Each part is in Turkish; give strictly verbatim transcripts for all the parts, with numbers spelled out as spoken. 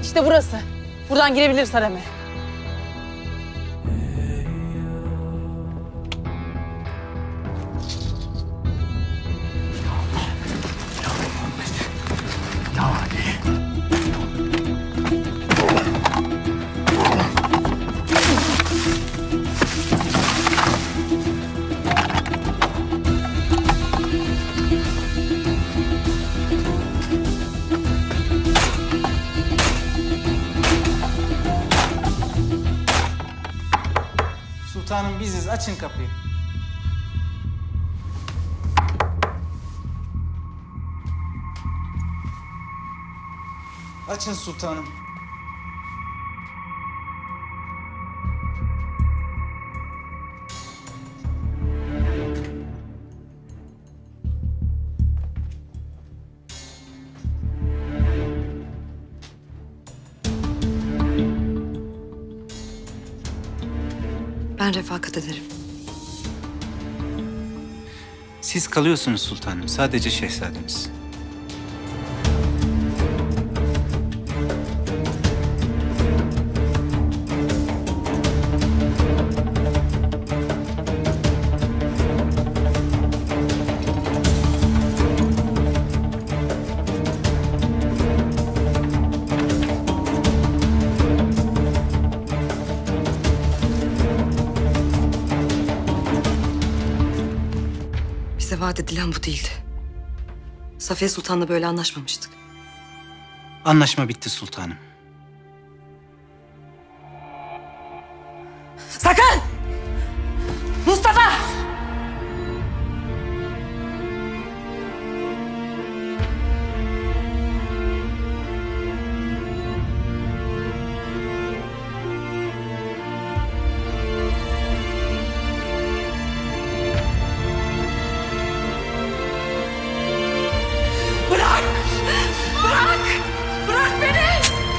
İşte burası. Buradan girebiliriz hareme. Sultanım biziz, açın kapıyı. Açın sultanım. Ben refakat ederim. Siz kalıyorsunuz sultanım, sadece şehzademiz. Bize vaat edilen bu değildi. Safiye Sultan'la böyle anlaşmamıştık. Anlaşma bitti sultanım. Sakın! Mustafa! Bırak! Bırak! Bırak beni!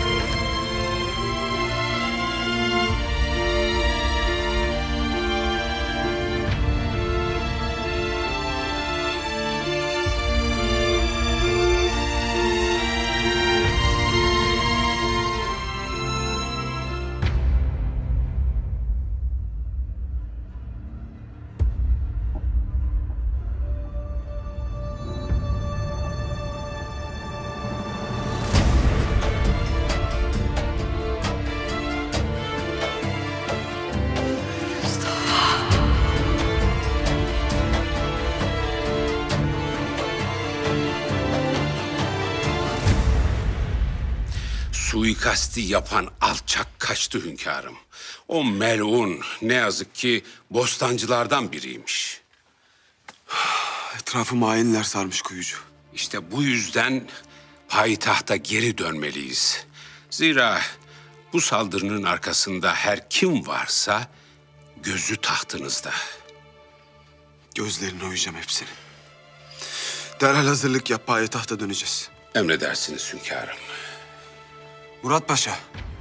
Suikasti yapan alçak kaçtı hünkârım. O melun ne yazık ki bostancılardan biriymiş. Etrafı hainler sarmış Kuyucu. İşte bu yüzden payitahta geri dönmeliyiz. Zira bu saldırının arkasında her kim varsa gözü tahtınızda. Gözlerine uyacağım hepsini. Derhal hazırlık yap, payitahta döneceğiz. Emredersiniz hünkârım. Murat Paşa.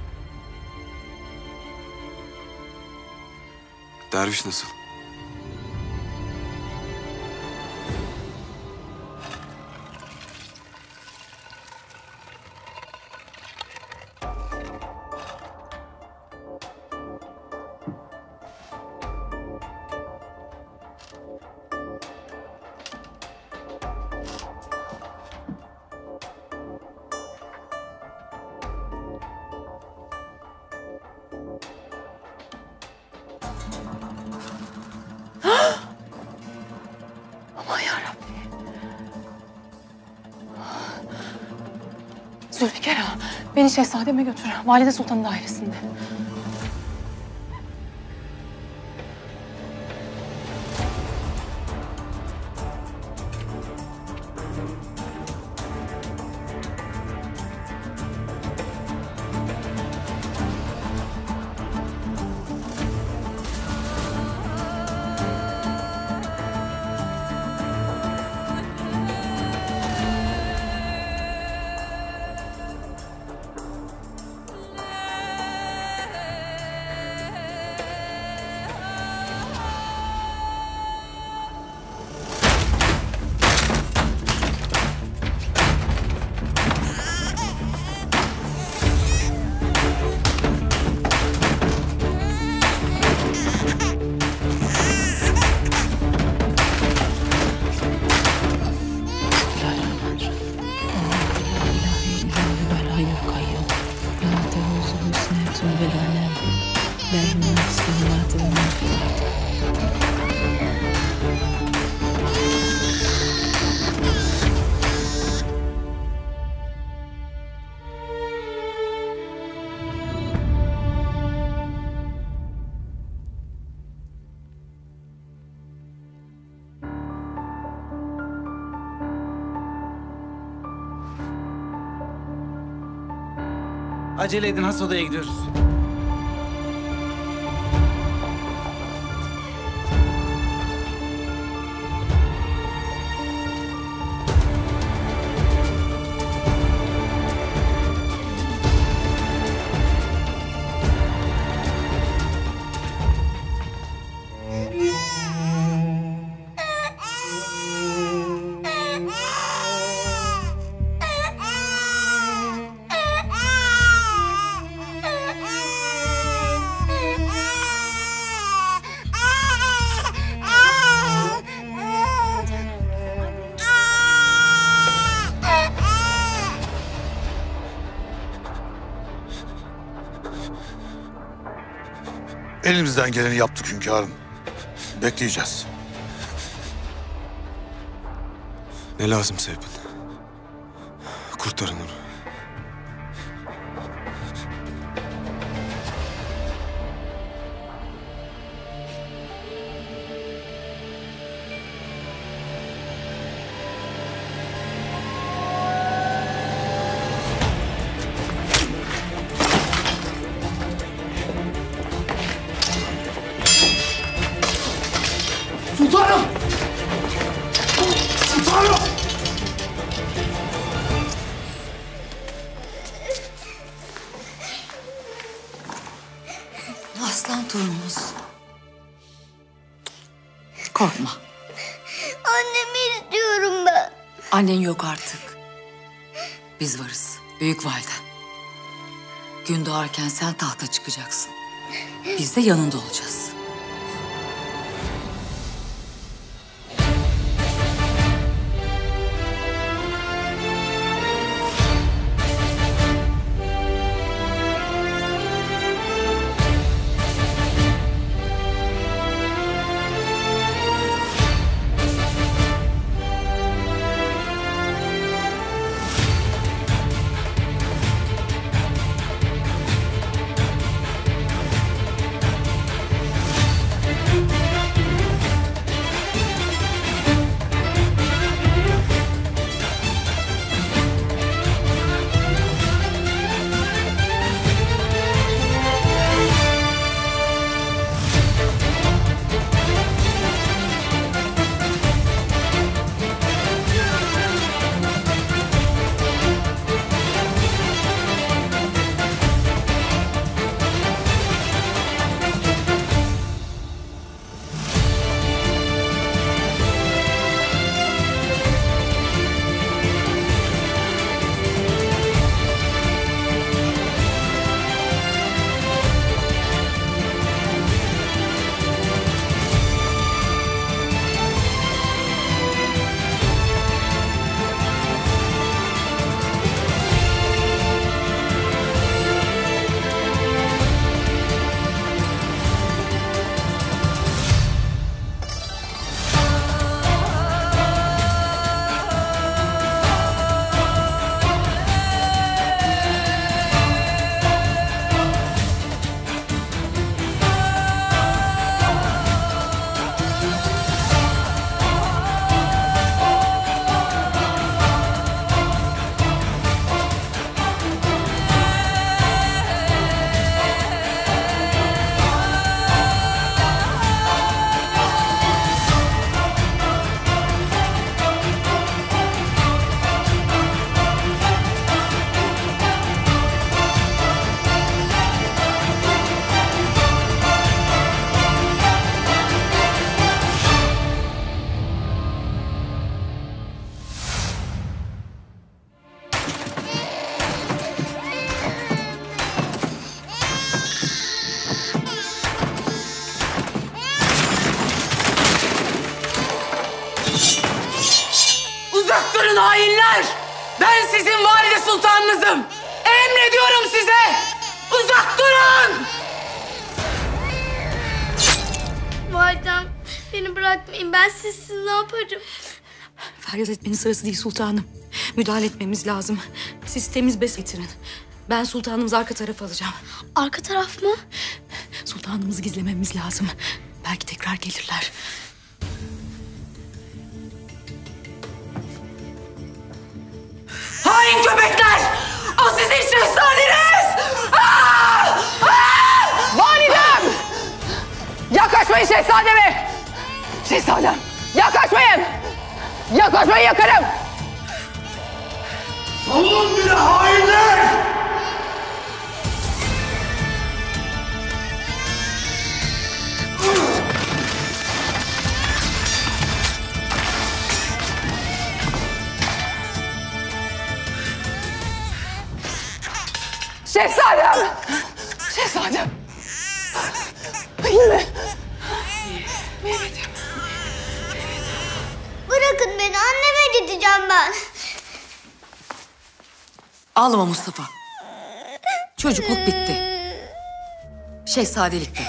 Derviş nasıl? Aman yarabbim. Zülfikar ağa, beni şehzademe götür. Valide Sultan'ın dairesinde. Acele edin, has odaya gidiyoruz. Elimizden geleni yaptık hünkârım. Bekleyeceğiz. Ne lazımsa yapın. Kurtarın onu. Sultanım! Sultanım! Aslan torunumuz. Korkma. Annemi istiyorum ben. Annen yok artık. Biz varız. Büyük validen. Gün doğarken sen tahta çıkacaksın. Biz de yanında olacağız. Uzak durun hainler! Ben sizin valide sultanınızım! Emrediyorum size! Uzak durun! Validem beni bırakmayın. Ben sizsiz ne yaparım? Feryat etmenin sırası değil sultanım. Müdahale etmemiz lazım. Siz temiz bes getirin. Ben sultanımızı arka tarafa alacağım. Arka taraf mı? Sultanımızı gizlememiz lazım. Belki tekrar gelirler. Hain köpekler! O sizin şehzadeniz! Yaklaşmayın şehzademe! Şehzadem, yaklaşmayın! Yaklaşmayın, yakarım! Savunun bile hainler! Şehzadem! Şehzadem! İyi mi? Mehmet'im. Bırakın beni, anneme gideceğim ben. Ağlama Mustafa. Çocukluk bitti. Şehzadelik de.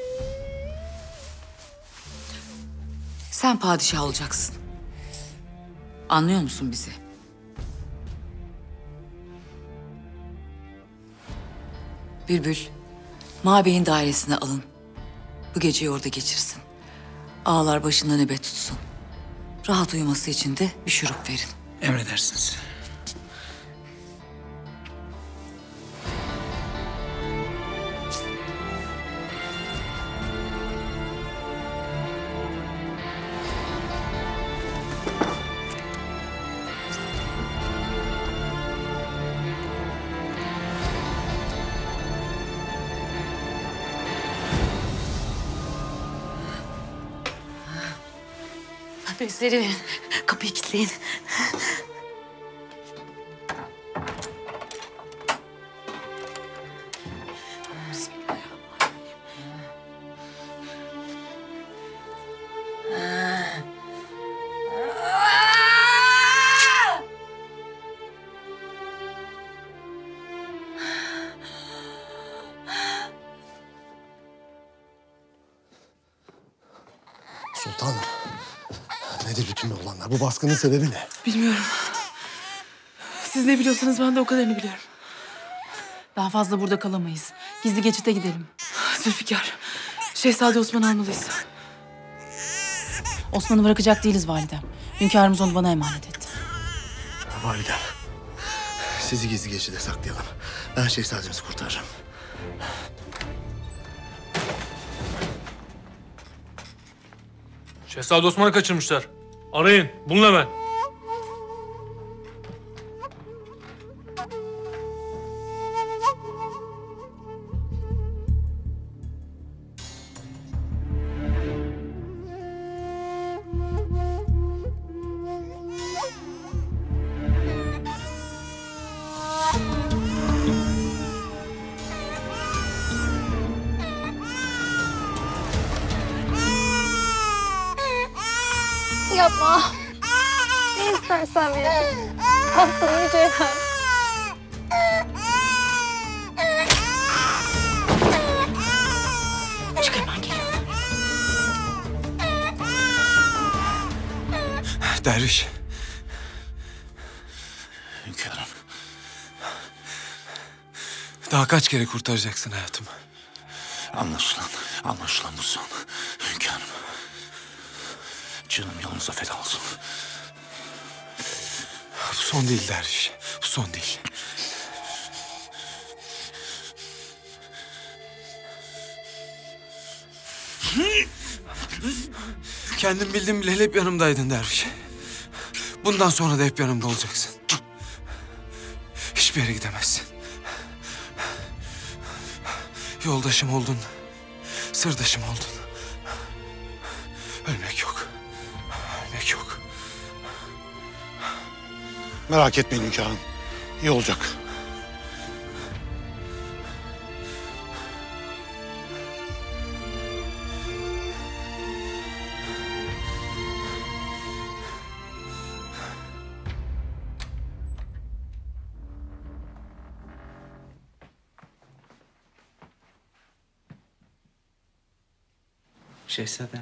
Sen padişah olacaksın. Anlıyor musun bizi? Bülbül, Mabey'in dairesine alın. Bu geceyi orada geçirsin. Ağlar başında nöbet tutsun. Rahat uyuması için de bir şurup verin. Emredersiniz. Bezleri verin. Kapıyı kilitleyin. Sultanım, nedir bütün bu olanlar? Bu baskının sebebi ne? Bilmiyorum. Siz ne biliyorsanız ben de o kadarını biliyorum. Daha fazla burada kalamayız. Gizli geçite gidelim. Zülfikar, Şehzade Osman'ı almalıyız. Osman'ı bırakacak değiliz validem. Hünkârımız onu bana emanet etti. Validem, sizi gizli geçide saklayalım. Ben şehzademizi kurtaracağım. Şehzade Osman'ı kaçırmışlar. Arayın, bulun hemen. Yapma. Ne istersen veririm. Tahtını mücevher. Çık hemen geliyorum. Derviş. Hünkârım. Daha kaç kere kurtaracaksın hayatımı? Anlaşılan, anlaşılan bu son. Hünkârım. Canım yolunuza feda olsun. Bu son değil derviş. Bu son değil. Kendim bildim bile hep yanımdaydın derviş. Bundan sonra da hep yanımda olacaksın. Hiçbir yere gidemezsin. Yoldaşım oldun. Sırdaşım oldun. Ölmek yok. Ölmek yok. Merak etmeyin hünkârım. İyi olacak. Şehzadem.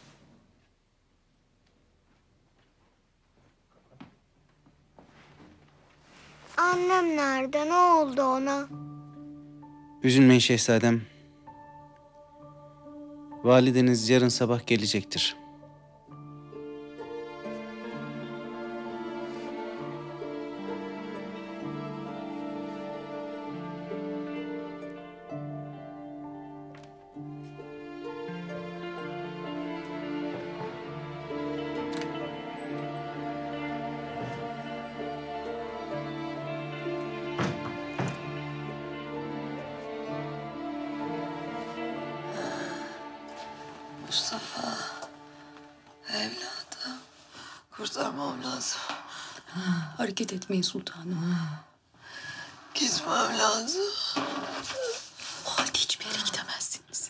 Annem nerede? Ne oldu ona? Üzülmeyin şehzadem. Valideniz yarın sabah gelecektir. Kurtarmam lazım. Hareket etmeyin sultanım. Gitmem lazım. O halde hiçbir yere gidemezsiniz.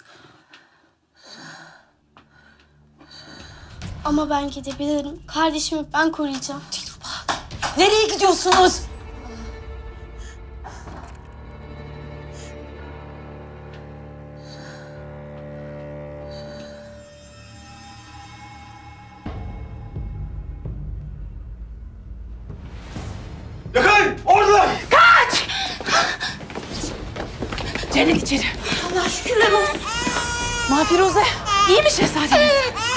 Ama ben gidebilirim. Kardeşimi ben koruyacağım. Dilruba, nereye gidiyorsunuz? Yakayın! Oradalar! Kaç! Cennet içeri. Allah şükürler olsun. Mahfiruze, iyi mi şehzademiz?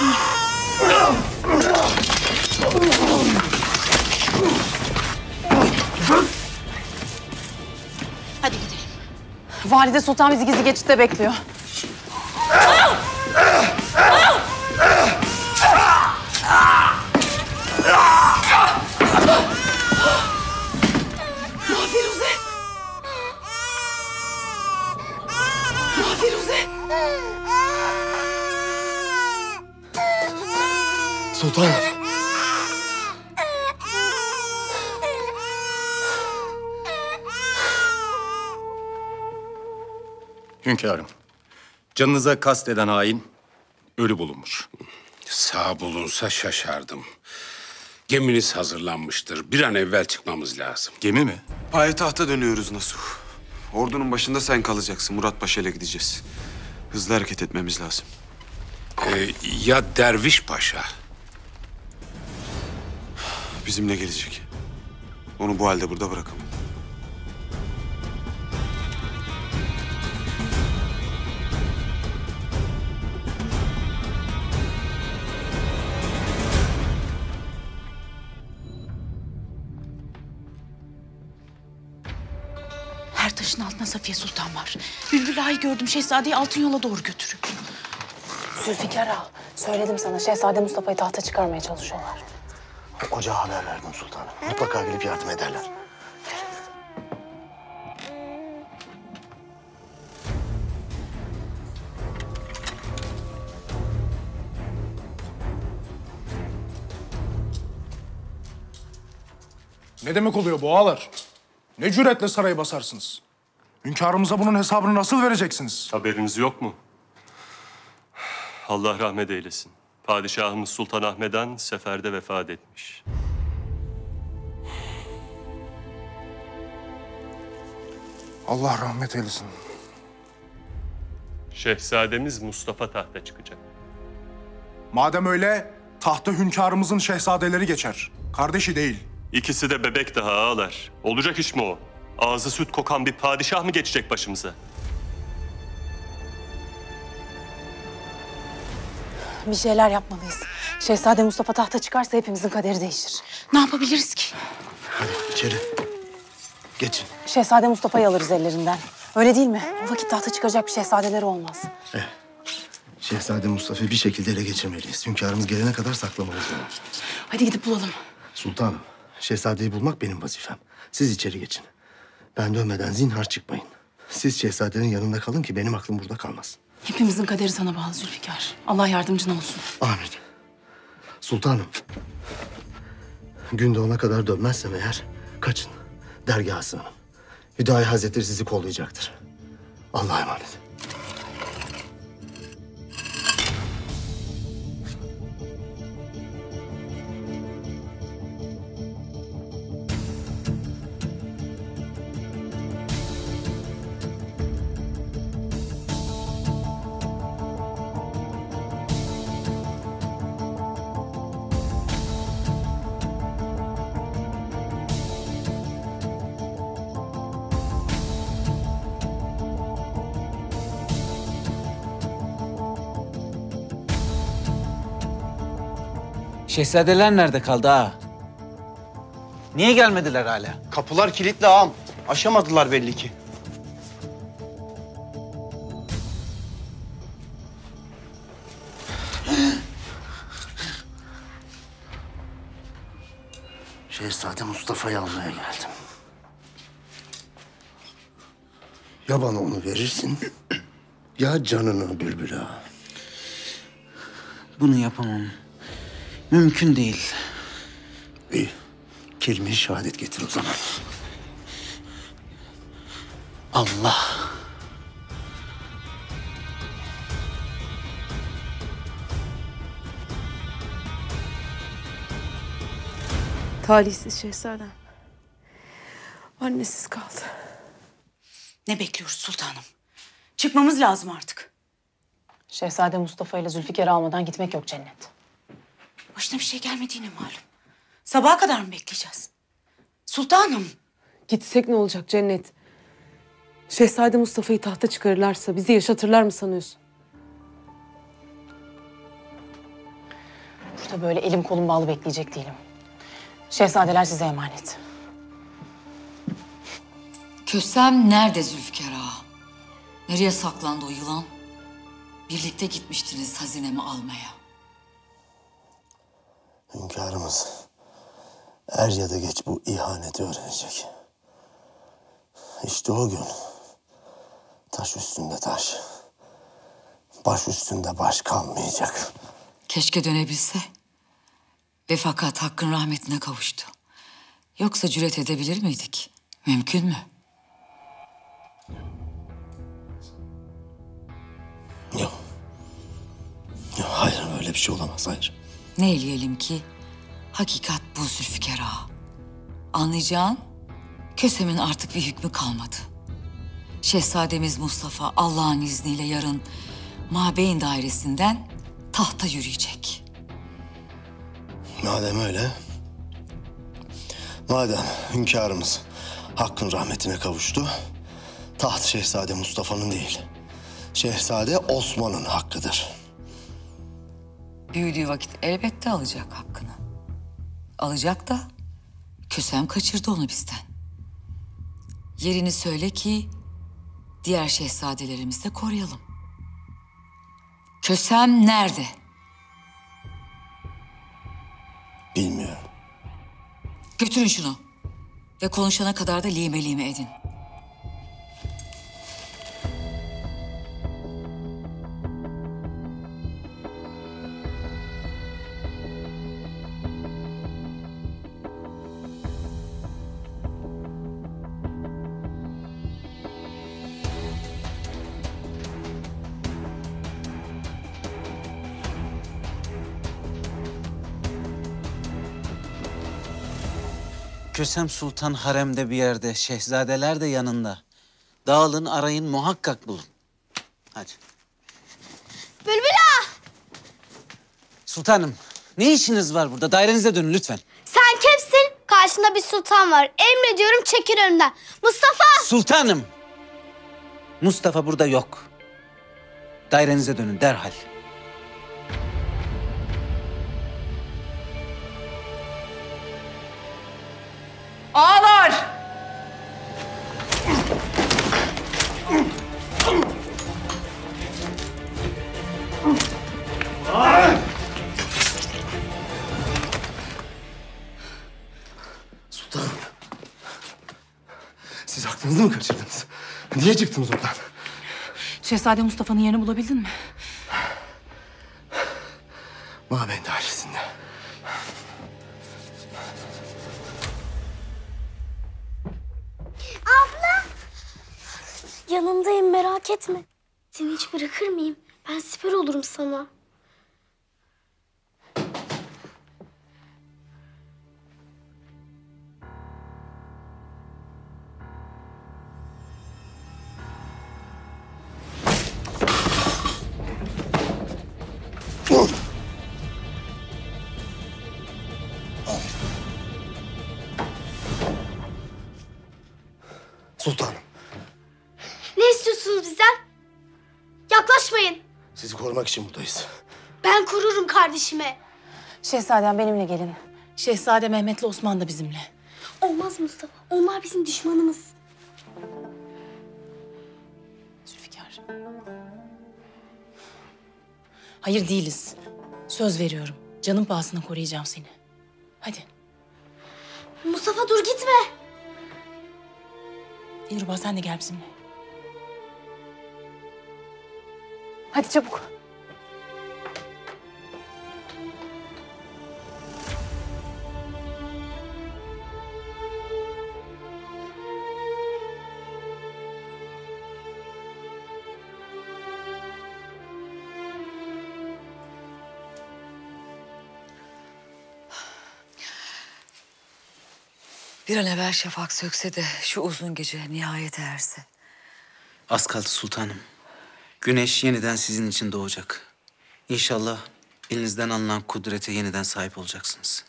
Hadi gidelim. Valide Sultan bizi gizli geçitte bekliyor. Mahfiruze! Mahfiruze! Sultanım. Hünkârım, canınıza kasteden hain ölü bulunmuş. Sağ bulunsa şaşardım. Geminiz hazırlanmıştır. Bir an evvel çıkmamız lazım. Gemi mi? Payitahta dönüyoruz Nasuh. Ordunun başında sen kalacaksın. Murat Paşa ile gideceğiz. Hızlı hareket etmemiz lazım. Ee, ya Derviş Paşa? Bizimle gelecek. Onu bu halde burada bırakamam. Her taşın altında Safiye Sultan var. Bülbül Ağa'yı gördüm. Şehzadeyi altın yola doğru götürüyor. Zülfikar Ağa, söyledim sana. Şehzade Mustafa'yı tahta çıkarmaya çalışıyorlar. Ocağa haber verdim sultanım. Mutlaka gelip yardım ederler. Ne demek oluyor bu ağalar? Ne cüretle sarayı basarsınız? Hünkârımıza bunun hesabını nasıl vereceksiniz? Haberiniz yok mu? Allah rahmet eylesin. Padişahımız Sultan Ahmed Han seferde vefat etmiş. Allah rahmet eylesin. Şehzademiz Mustafa tahta çıkacak. Madem öyle, tahta hünkârımızın şehzadeleri geçer. Kardeşi değil. İkisi de bebek daha ağalar. Olacak iş mi o? Ağzı süt kokan bir padişah mı geçecek başımıza? Bir şeyler yapmalıyız. Şehzade Mustafa tahta çıkarsa hepimizin kaderi değişir. Ne yapabiliriz ki? Hadi içeri. Geçin. Şehzade Mustafa'yı alırız ellerinden. Öyle değil mi? O vakit tahta çıkaracak bir şehzadeleri olmaz. Eh, Şehzade Mustafa'yı bir şekilde ele geçirmeliyiz. Hünkârımız gelene kadar saklamalıyız onu. Hadi gidip bulalım. Sultanım, şehzadeyi bulmak benim vazifem. Siz içeri geçin. Ben dönmeden zinhar çıkmayın. Siz şehzadenin yanında kalın ki benim aklım burada kalmaz. Hepimizin kaderi sana bağlı Zülfikar. Allah yardımcın olsun. Amin. Sultanım, gün doğana kadar dönmezsem eğer kaçın. Dergaha sığının. Hüdayi Hazretleri sizi kollayacaktır. Allah'a emanet. Şehzadeler nerede kaldı ha? Niye gelmediler hala? Kapılar kilitli ağam. Aşamadılar belli ki. Şehzade Mustafa'yı almaya geldim. Ya bana onu verirsin, ya canını Bülbül Ağa. Bunu yapamam. Mümkün değil. İyi. Kelime-i şehadet getir o zaman. Allah. Talihsiz şehzadem. Annesiz kaldı. Ne bekliyoruz sultanım? Çıkmamız lazım artık. Şehzade Mustafa ile Zülfikar'ı almadan gitmek yok Cennet. Başına bir şey gelmediğine malum. Sabaha kadar mı bekleyeceğiz? Sultanım. Gitsek ne olacak Cennet? Şehzade Mustafa'yı tahta çıkarırlarsa bizi yaşatırlar mı sanıyorsun? Burada böyle elim kolum bağlı bekleyecek değilim. Şehzadeler size emanet. Kösem nerede Zülfikar Ağa? Nereye saklandı o yılan? Birlikte gitmiştiniz hazinemi almaya. Hünkârımız er ya da geç bu ihaneti öğrenecek. İşte o gün taş üstünde taş, baş üstünde baş kalmayacak. Keşke dönebilse. Ve fakat Hakk'ın rahmetine kavuştu. Yoksa cüret edebilir miydik? Mümkün mü? Yok. Yok, hayır öyle bir şey olamaz, hayır. Ne eleyelim ki? Hakikat bu Zülfikar Ağa. Anlayacağın, Kösem'in artık bir hükmü kalmadı. Şehzademiz Mustafa Allah'ın izniyle yarın Mabeyn dairesinden tahta yürüyecek. Madem öyle, madem hünkârımız Hakk'ın rahmetine kavuştu, taht Şehzade Mustafa'nın değil, Şehzade Osman'ın hakkıdır. Büyüdüğü vakit elbette alacak hakkını. Alacak da Kösem kaçırdı onu bizden. Yerini söyle ki diğer şehzadelerimizi de koruyalım. Kösem nerede? Bilmiyorum. Götürün şunu. Ve konuşana kadar da lime lime edin. Kösem Sultan haremde bir yerde, şehzadeler de yanında. Dağılın, arayın, muhakkak bulun. Hadi. Bülbül ağa! Sultanım, ne işiniz var burada? Dairenize dönün lütfen. Sen kimsin? Karşında bir sultan var. Emrediyorum çekil önümden. Mustafa! Sultanım! Mustafa burada yok. Dairenize dönün derhal. Ağalar! Sultanım. Siz aklınızı mı kaçırdınız? Niye çıktınız oradan? Şehzade Mustafa'nın yerini bulabildin mi? Mabeyn dairesinde. Abla! Yanındayım merak etme. Seni hiç bırakır mıyım? Ben siper olurum sana. Sultanım. Ne istiyorsunuz bizden? Yaklaşmayın. Sizi korumak için buradayız. Ben korurum kardeşimi. Şehzadem benimle gelin. Şehzade Mehmet'le Osman da bizimle. Olmaz Mustafa. Onlar bizim düşmanımız. Zülfikar. Hayır değiliz. Söz veriyorum. Canım pahasına koruyacağım seni. Hadi. Mustafa dur gitme. Dilruba sen de gel bizimle. Hadi çabuk. Bir an evvel şafak sökse de şu uzun gece nihayete erse. Az kaldı sultanım. Güneş yeniden sizin için doğacak. İnşallah elinizden alınan kudrete yeniden sahip olacaksınız.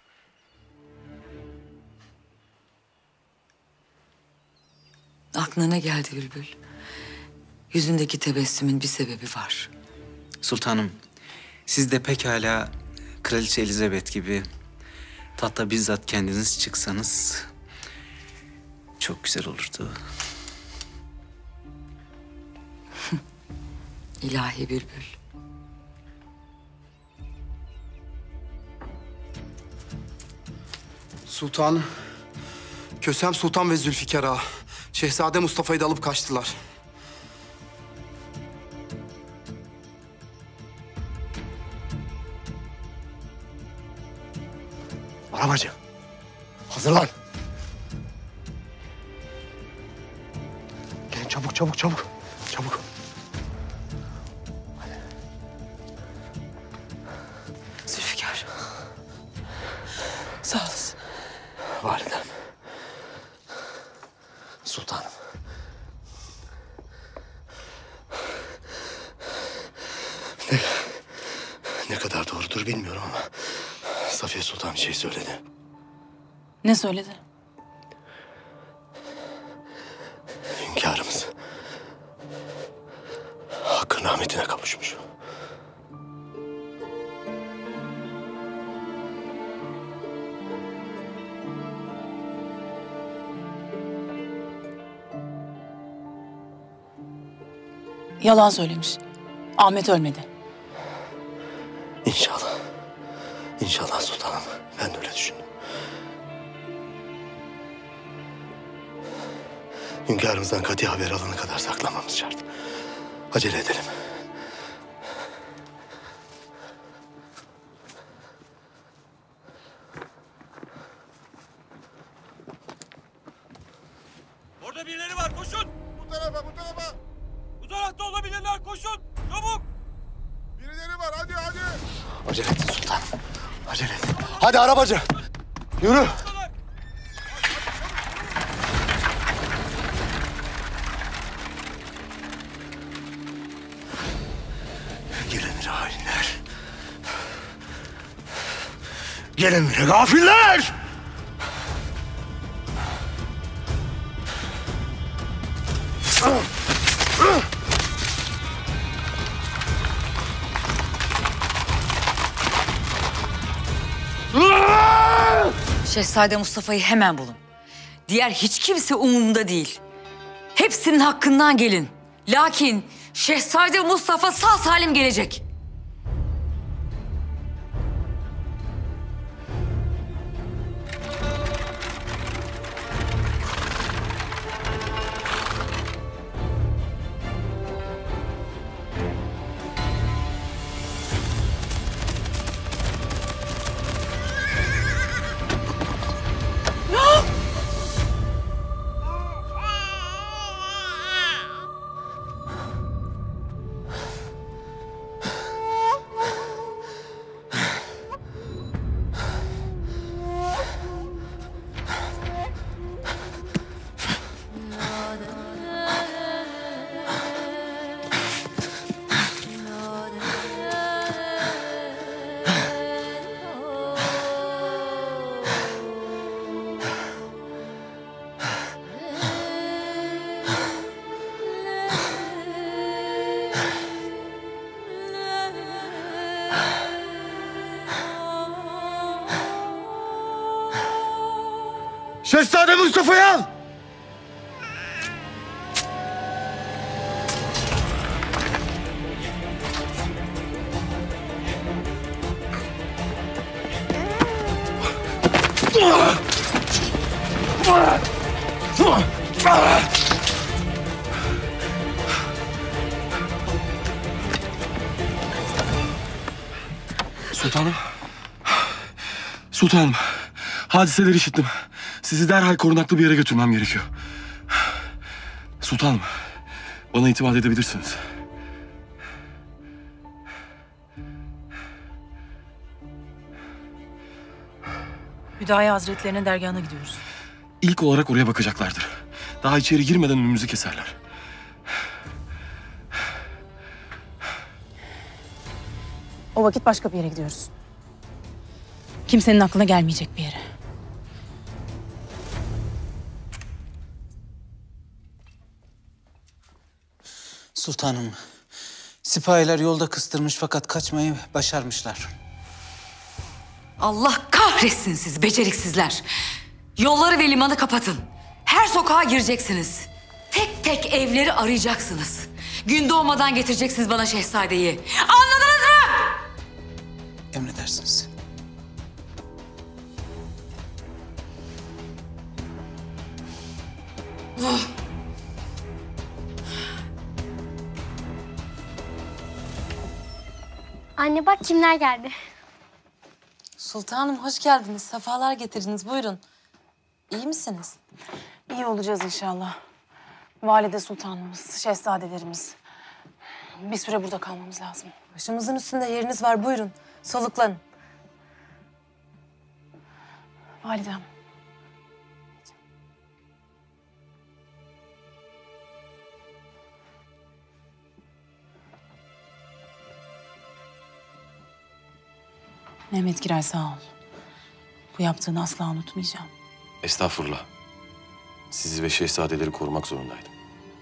Aklına ne geldi Bülbül? Yüzündeki tebessümün bir sebebi var. Sultanım, siz de pekala Kraliçe Elizabeth gibi tahta bizzat kendiniz çıksanız çok güzel olurdu. İlahi Bülbül. Sultanım, Kösem Sultan ve Zülfikar Ağa, Şehzade Mustafa'yı da alıp kaçtılar. Arabacı, hazırlan. Gelin çabuk, çabuk, çabuk, çabuk. Zülfikar. Sağ olasın. Validem. Sultanım. Ne, ne kadar doğrudur bilmiyorum ama Safiye Sultan bir şey söyledi. Ne söyledi? Hünkârımız hakkın rahmetine kavuşmuş. Yalan söylemiş. Ahmet ölmedi. İnşallah. İnşallah sultanım. Ben de öyle düşündüm. Hünkârımızdan kati haber alana kadar saklamamız şart. Acele edelim. Orada birileri var, koşun! Bu tarafa, bu tarafa! Bu tarafta olabilirler, koşun! Çabuk! Birileri var, hadi, hadi! Acele edin sultanım. Acele edin. Hadi arabacı. Yürü. Gel emire hainler. Gel emire gafiller. Şehzade Mustafa'yı hemen bulun. Diğer hiç kimse umurumda değil. Hepsinin hakkından gelin. Lakin Şehzade Mustafa sağ salim gelecek. Şehzade Mustafa'yı al! Sultanım. Sultanım. Hadiseleri işittim. Sizi derhal korunaklı bir yere götürmem gerekiyor. Sultanım. Bana itimat edebilirsiniz. Hüdayi Hazretlerine dergahına gidiyoruz. ilk olarak oraya bakacaklardır. Daha içeri girmeden önümüzü keserler. O vakit başka bir yere gidiyoruz. Kimsenin aklına gelmeyecek bir yere. Sultanım, sipahiler yolda kıstırmış fakat kaçmayı başarmışlar. Allah kahretsin sizi beceriksizler. Yolları ve limanı kapatın. Her sokağa gireceksiniz. Tek tek evleri arayacaksınız. Gün doğmadan getireceksiniz bana şehzadeyi. Anladınız mı? Emredersiniz. Oh. Anne bak kimler geldi. Sultanım hoş geldiniz. Sefalar getirdiniz. Buyurun. İyi misiniz? İyi olacağız inşallah. Valide sultanımız, şehzadelerimiz. Bir süre burada kalmamız lazım. Başımızın üstünde yeriniz var. Buyurun. Soluklanın. Validem. Mehmet Giray sağ ol. Bu yaptığını asla unutmayacağım. Estağfurullah. Sizi ve şehzadeleri korumak zorundaydım.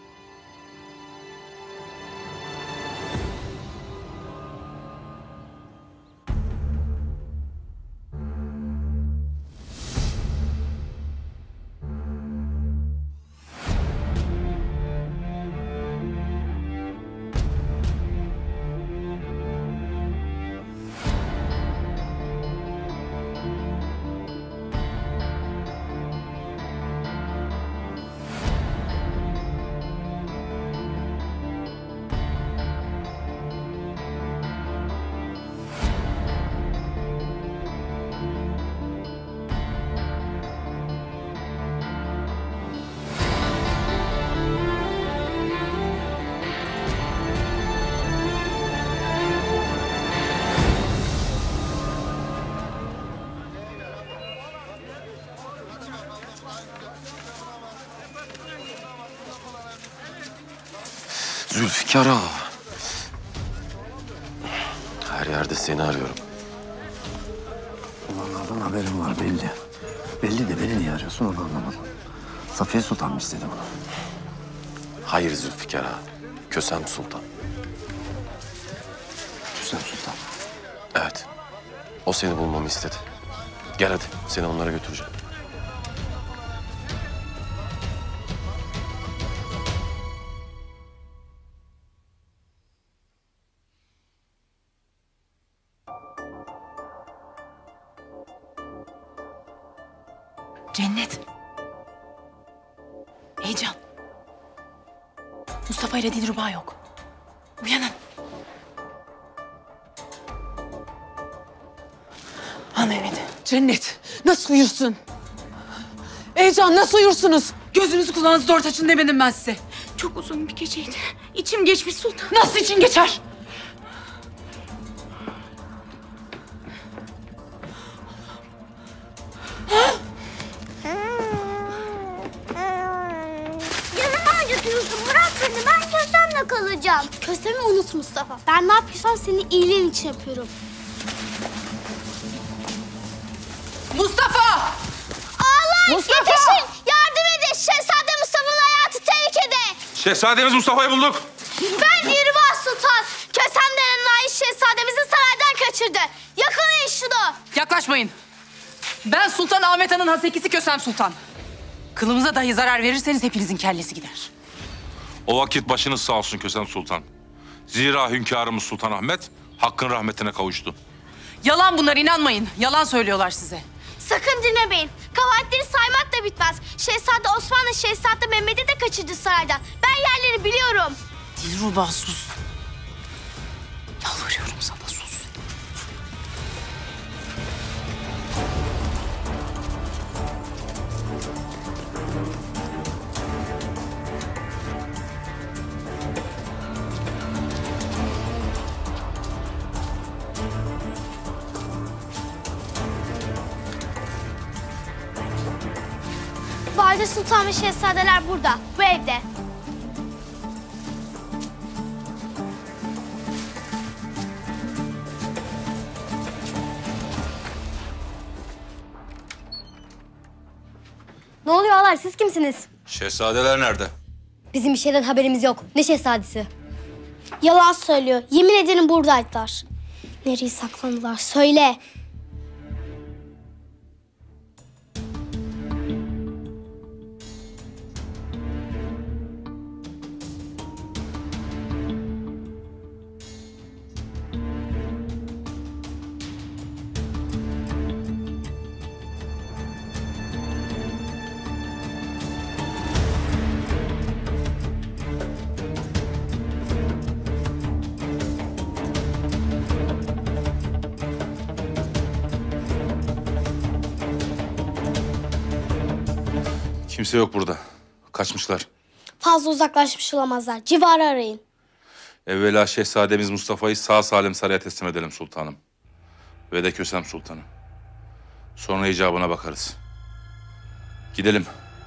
Zülfikar ağa. Her yerde seni arıyorum. Olanlardan haberim var belli. Belli de beni niye arıyorsun onu anlamadım. Safiye Sultan mı istedi bunu? Hayır Zülfikar ağa. Kösem Sultan. Kösem Sultan. Evet. O seni bulmamı istedi. Gel hadi seni onlara götüreceğim. Cennet. Heyecan. Mustafa ile Dilruba yok. Uyanın. Al Mehmet'i. Cennet, nasıl uyursun? Heyecan, nasıl uyursunuz? Gözünüzü kulağınızı dört açın demedim ben size. Çok uzun bir geceydi. İçim geçmiş sultan. Nasıl için geçer? Yanıma götürüyorsun. Bırak beni. Ben Kösem'le kalacağım. Kösem'i unut Mustafa. Ben ne yapıyorsam senin iyiliğin için yapıyorum. Mustafa! Allah Mustafa! yetişin! Yardım edin! Şehzade Mustafa'nın hayatı tehlikede. Şehzademiz Mustafa'yı bulduk. Ben Dilruba Sultan. Kösem denen naif şehzademizi saraydan kaçırdı. Yakalayın şunu. Yaklaşmayın. Ben Sultan Ahmet Han'ın hasekisi Kösem Sultan. Kılımıza dahi zarar verirseniz hepinizin kellesi gider. O vakit başınız sağ olsun Kösem Sultan. Zira hünkârımız Sultan Ahmet hakkın rahmetine kavuştu. Yalan bunlar, inanmayın. Yalan söylüyorlar size. Sakın dinlemeyin. Kavaletleri saymak da bitmez. Şehzade Osman'la Şehzade Mehmet'i de kaçırdı saraydan. Ben yerleri biliyorum. Dilruba sus. Yalvarıyorum sana sus. Valide Sultan ve şehzadeler burada, bu evde. Ne oluyor ağalar? Siz kimsiniz? Şehzadeler nerede? Bizim bir şeyden haberimiz yok. Ne şehzadesi? Yalan söylüyor. Yemin ederim buradaydılar. Nereye saklandılar? Söyle. Kimse yok burada. Kaçmışlar. Fazla uzaklaşmış olamazlar. Civarı arayın. Evvela şehzademiz Mustafa'yı sağ salim saraya teslim edelim sultanım. Ve de Kösem Sultan'ı. Sonra icabına bakarız. Gidelim.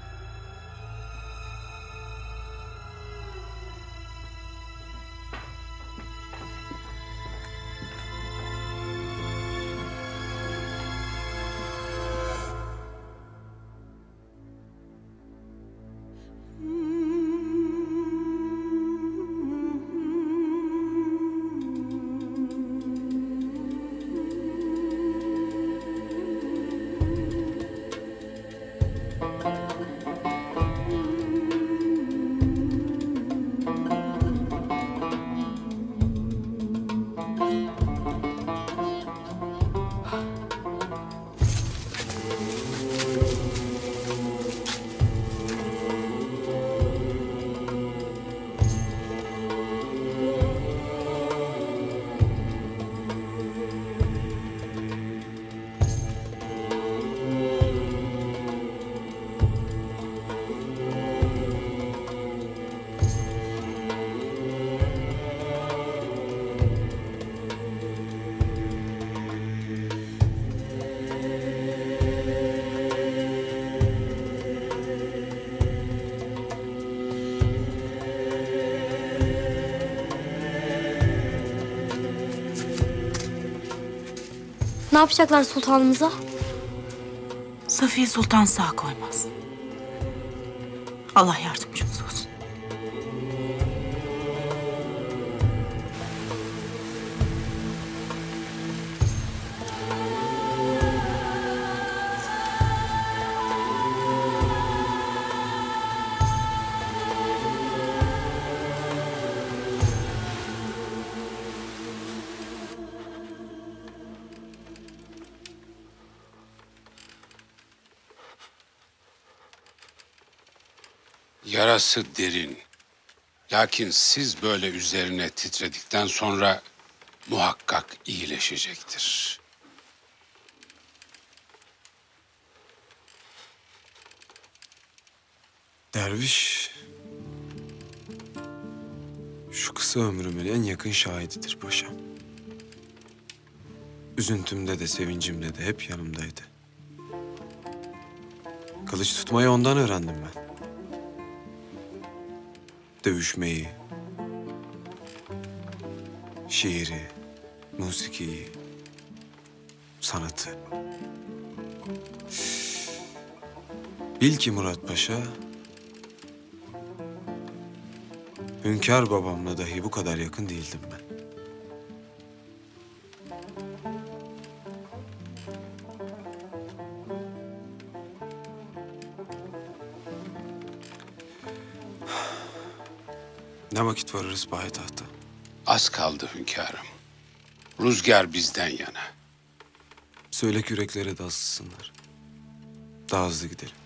Ne yapacaklar sultanımıza? Safiye Sultan sağ koymaz. Allah yardımcımız olsun. Yarası derin. Lakin siz böyle üzerine titredikten sonra muhakkak iyileşecektir. Derviş, şu kısa ömrümün en yakın şahididir paşam. Üzüntümde de sevincimde de hep yanımdaydı. Kılıç tutmayı ondan öğrendim ben. Dövüşmeyi, şiiri, musikiyi, sanatı. Bil ki Murat Paşa, hünkâr babamla dahi bu kadar yakın değildim ben. Ne vakit varırız payitahta? Az kaldı hünkârım. Rüzgar bizden yana. Söyle küreklere de asılsınlar. Daha hızlı gidelim.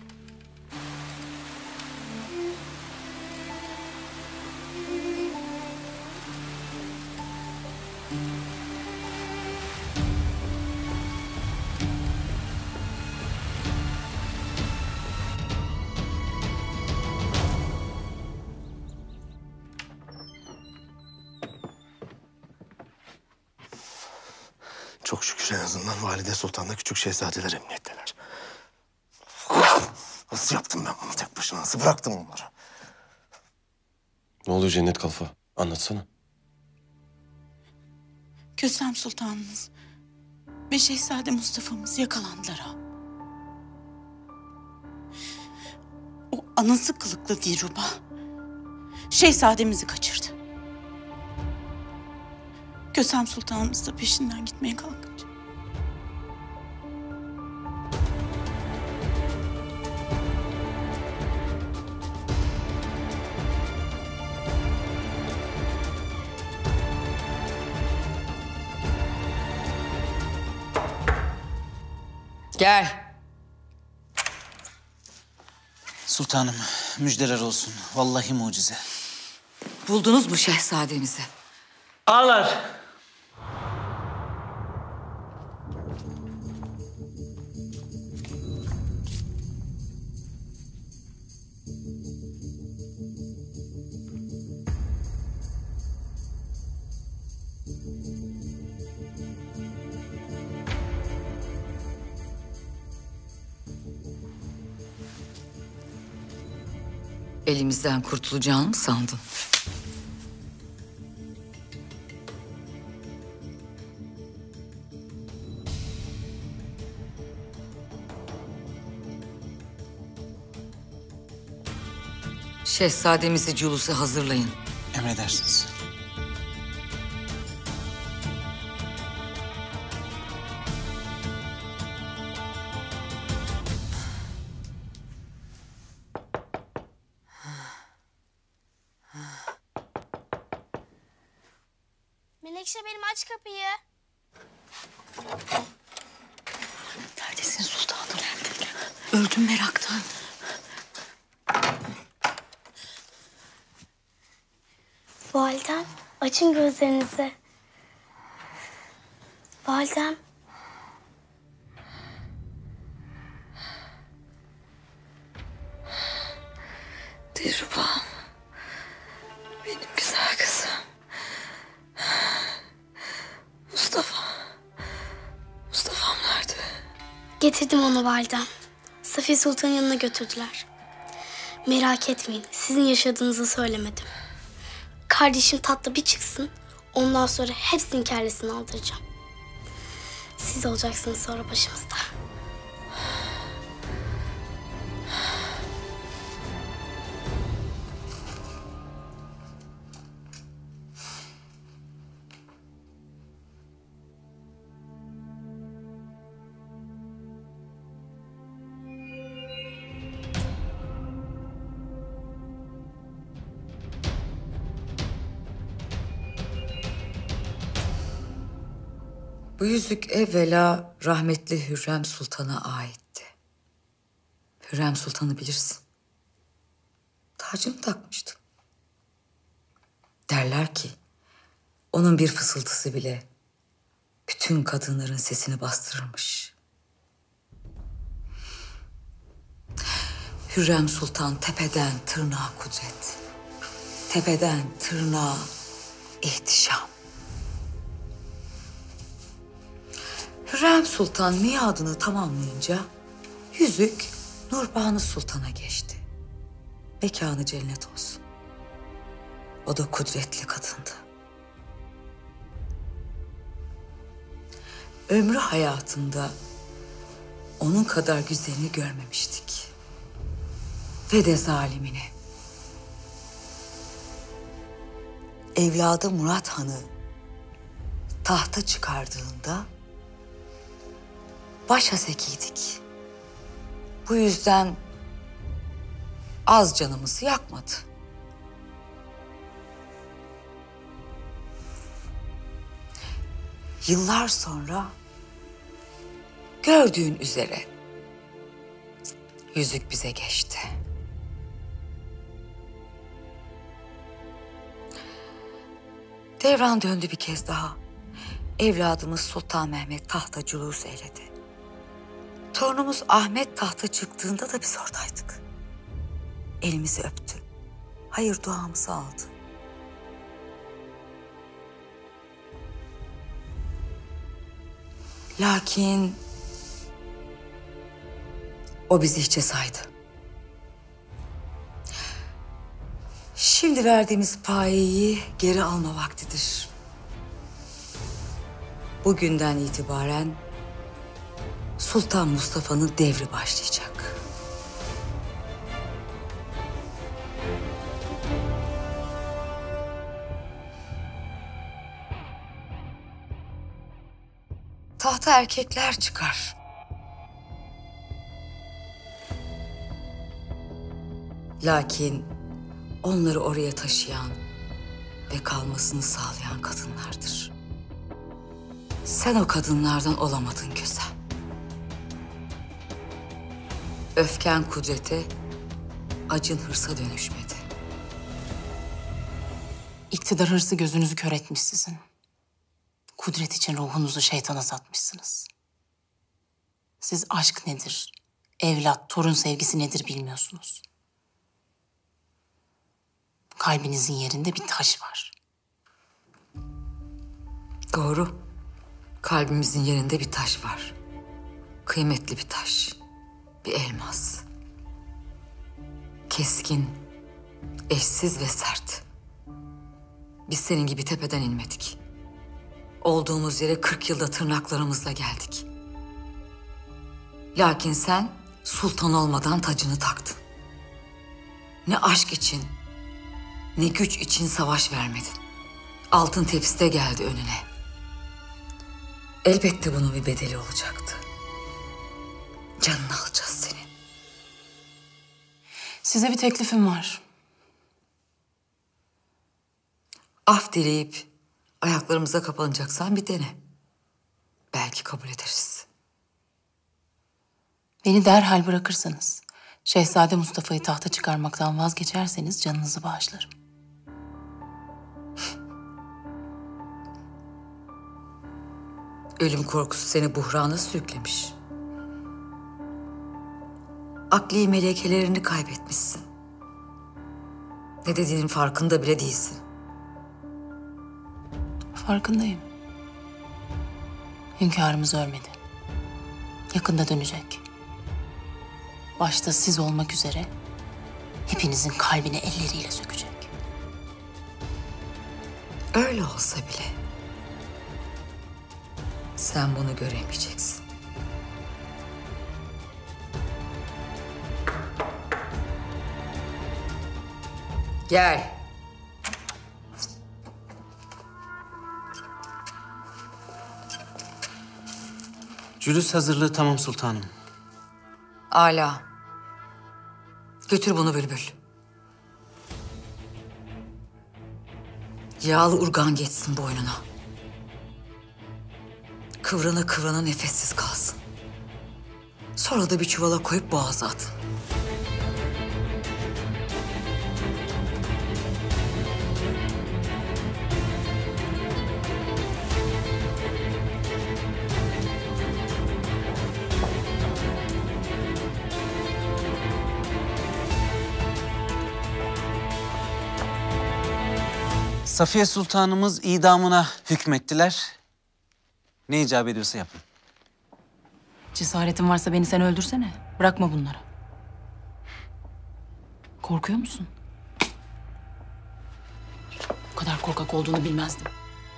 Çok şükür en azından Valide Sultan'la küçük şehzadeler emniyetteler. Nasıl yaptım ben bunu tek başına? Nasıl bıraktım onları? Ne oluyor Cennet Kalfa? Anlatsana. Kösem Sultanımız ve Şehzade Mustafa'mız yakalandılar ha. O anası kılıklı Dilruba Şehzademizi kaçırdı. Kösem Sultanımız da peşinden gitmeye kalkınca. Gel. Sultanım, müjdeler olsun. Vallahi mucize. Buldunuz mu şehzademizi? Ağlar. Elimizden kurtulacağını mı sandın? Şehzademizi culusu hazırlayın. Emredersiniz. Menekşe benim, aç kapıyı. Neredesin sultanım? Öldüm meraktan. Validem, açın gözlerinizi. Validem. Dilruba'm. Benim güzel kızım. Mustafa. Mustafa'm nerede? Getirdim onu validem. Safiye Sultan'ın yanına götürdüler. Merak etmeyin, sizin yaşadığınızı söylemedim. Kardeşim tatlı bir çıksın, ondan sonra hepsinin kellesini aldıracağım. Siz olacaksınız sonra başımızda. Bu yüzük evvela rahmetli Hürrem Sultan'a aitti. Hürrem Sultan'ı bilirsin. Tacını takmıştı. Derler ki onun bir fısıltısı bile bütün kadınların sesini bastırırmış. Hürrem Sultan tepeden tırnağa kudret, tepeden tırnağa ihtişam. Hürrem Sultan miadını tamamlayınca yüzük Nurbanu Sultan'a geçti. Mekanı cennet olsun. O da kudretli kadındı. Ömrü hayatında onun kadar güzelini görmemiştik. Ve de zalimini. Evladı Murat Han'ı tahta çıkardığında başhazekiydik. Bu yüzden az canımızı yakmadı. Yıllar sonra gördüğün üzere yüzük bize geçti. Devran döndü bir kez daha. Evladımız Sultan Mehmet tahta culus eyledi. Torunumuz Ahmet tahta çıktığında da biz oradaydık. Elimizi öptü. Hayır duamızı aldı. Lakin o bizi hiçe saydı. Şimdi verdiğimiz payeyi geri alma vaktidir. Bugünden itibaren Sultan Mustafa'nın devri başlayacak. Tahta erkekler çıkar. Lakin onları oraya taşıyan ve kalmasını sağlayan kadınlardır. Sen o kadınlardan olamadın Kösem. Öfken kudrete, acın hırsa dönüşmedi. İktidar hırsı gözünüzü kör etmiş sizin. Kudret için ruhunuzu şeytana satmışsınız. Siz aşk nedir, evlat, torun sevgisi nedir bilmiyorsunuz. Kalbinizin yerinde bir taş var. Doğru. Kalbimizin yerinde bir taş var. Kıymetli bir taş. Bir elmas. Keskin, eşsiz ve sert. Biz senin gibi tepeden inmedik. Olduğumuz yere kırk yılda tırnaklarımızla geldik. Lakin sen sultan olmadan tacını taktın. Ne aşk için, ne güç için savaş vermedin. Altın tepside geldi önüne. Elbette bunun bir bedeli olacaktı. Canını alacağız senin. Size bir teklifim var. Af dileyip ayaklarımıza kapanacaksan bir dene. Belki kabul ederiz. Beni derhal bırakırsanız, Şehzade Mustafa'yı tahta çıkarmaktan vazgeçerseniz canınızı bağışlarım. Ölüm korkusu seni buhrana sürüklemiş. Akli melekelerini kaybetmişsin. Ne dediğinin farkında bile değilsin. Farkındayım. Hünkârımız ölmedi. Yakında dönecek. Başta siz olmak üzere hepinizin kalbini elleriyle sökecek. Öyle olsa bile sen bunu göremeyeceksin. Gel. Cülüs hazırlığı tamam sultanım. Âlâ. Götür bunu Bülbül. Yağlı urgan geçsin boynuna. Kıvrana kıvrana nefessiz kalsın. Sonra da bir çuvala koyup boğaza atın. Safiye Sultanımız idamına hükmettiler. Ne icap ediyorsa yapın. Cesaretin varsa beni sen öldürsene. Bırakma bunları. Korkuyor musun? Bu kadar korkak olduğunu bilmezdim.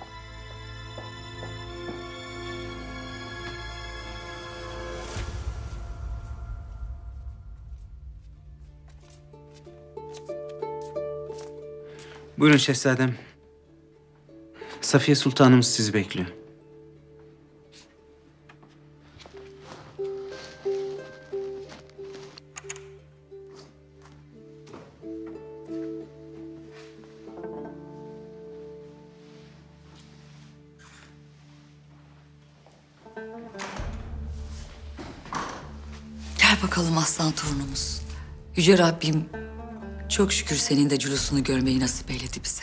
Buyurun şehzadem. Safiye Sultanımız sizi bekliyor. Gel bakalım aslan torunumuz. Yüce Rabbim çok şükür senin de cülusunu görmeyi nasip eyledi bize.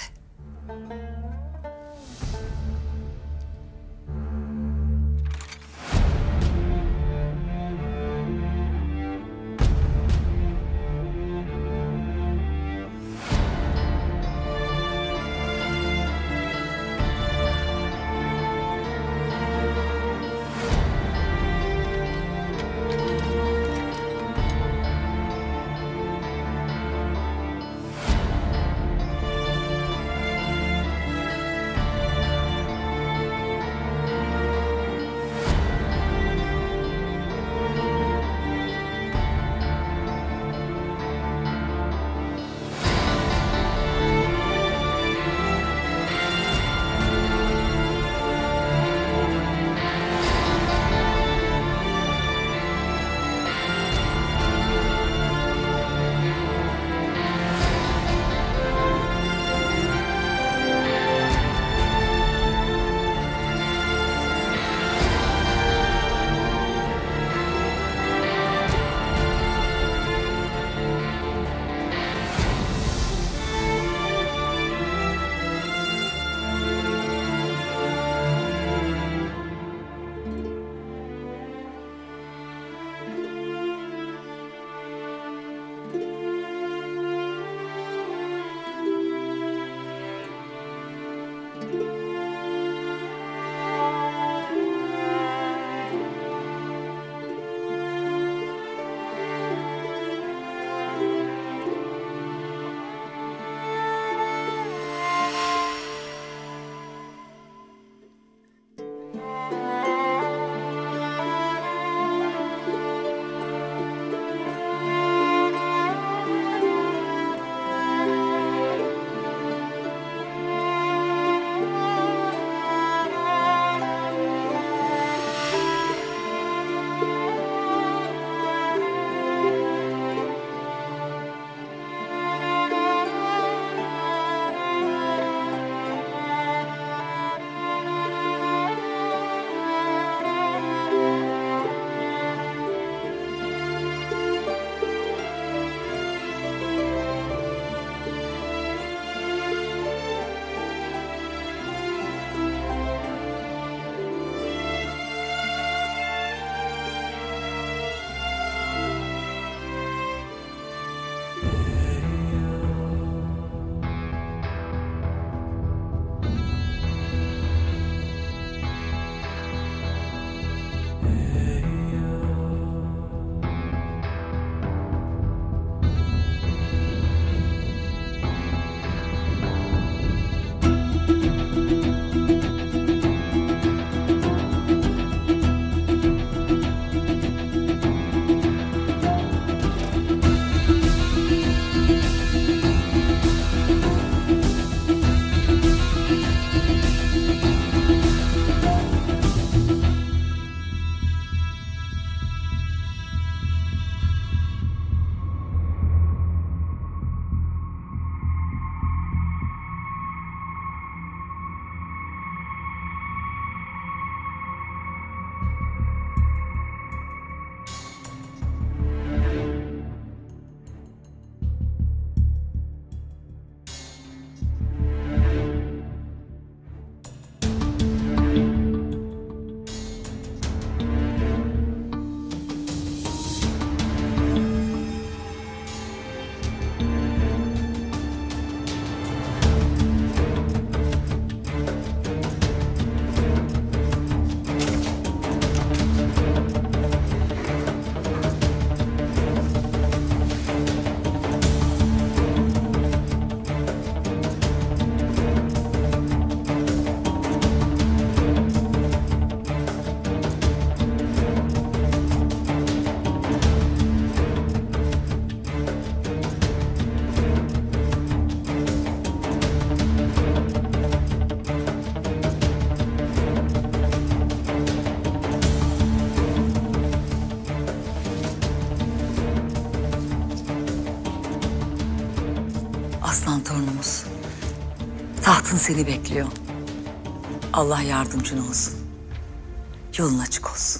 Aslan torunumuz. Tahtın seni bekliyor. Allah yardımcın olsun. Yolun açık olsun.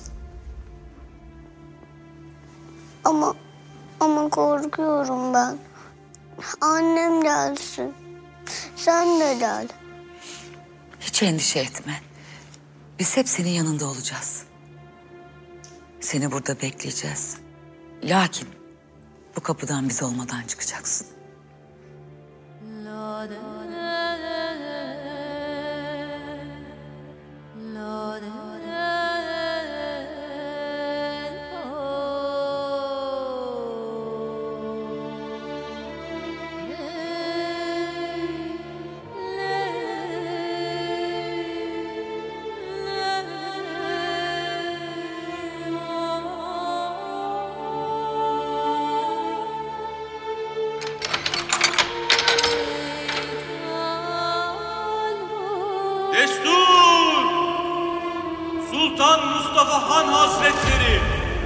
Ama, ama korkuyorum ben. Annem gelsin. Sen de gel. Hiç endişe etme. Biz hep senin yanında olacağız. Seni burada bekleyeceğiz. Lakin bu kapıdan biz olmadan çıkacaksın. Destur! Sultan Mustafa Han Hazretleri!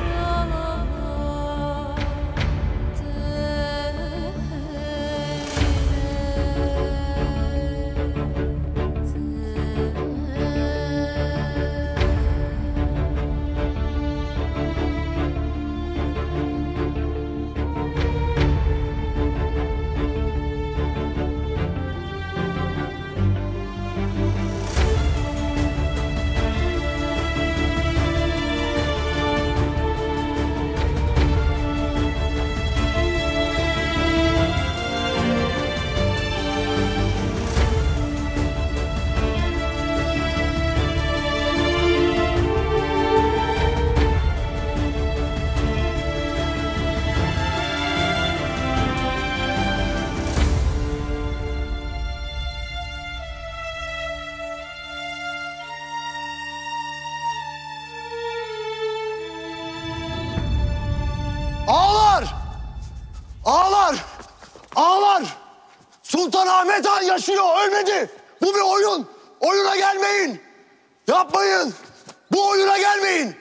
Ağalar! Ağalar! Ağalar! Sultan Ahmet Han yaşıyor, ölmedi. Bu bir oyun. Oyuna gelmeyin. Yapmayın. Bu oyuna gelmeyin.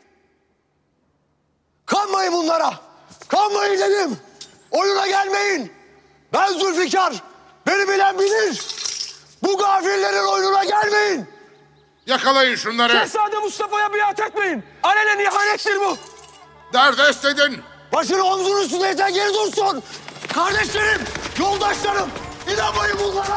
Kanmayın bunlara. Kanmayın dedim. Oyuna gelmeyin. Ben Zülfikar. Beni bilen bilir. Bu gafillerin oyununa gelmeyin. Yakalayın şunları. Şehzade Mustafa'ya biat etmeyin. Alenen ihanettir bu. Derdest edin. Başını omzunun üstüne yeter, geri dursun. Kardeşlerim, yoldaşlarım, inanmayın bunlara.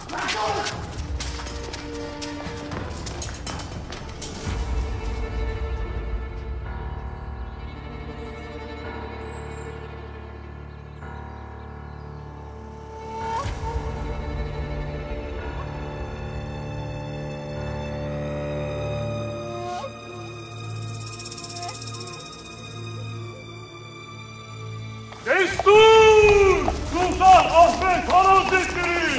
Destur! Sultan Ahmet Han Hazretleri!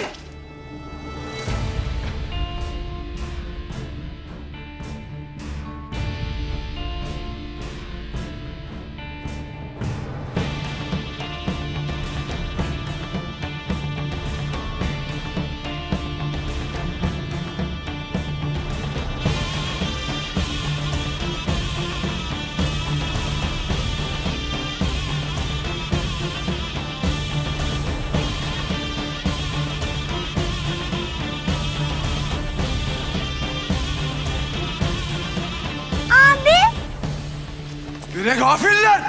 Ne gafiller!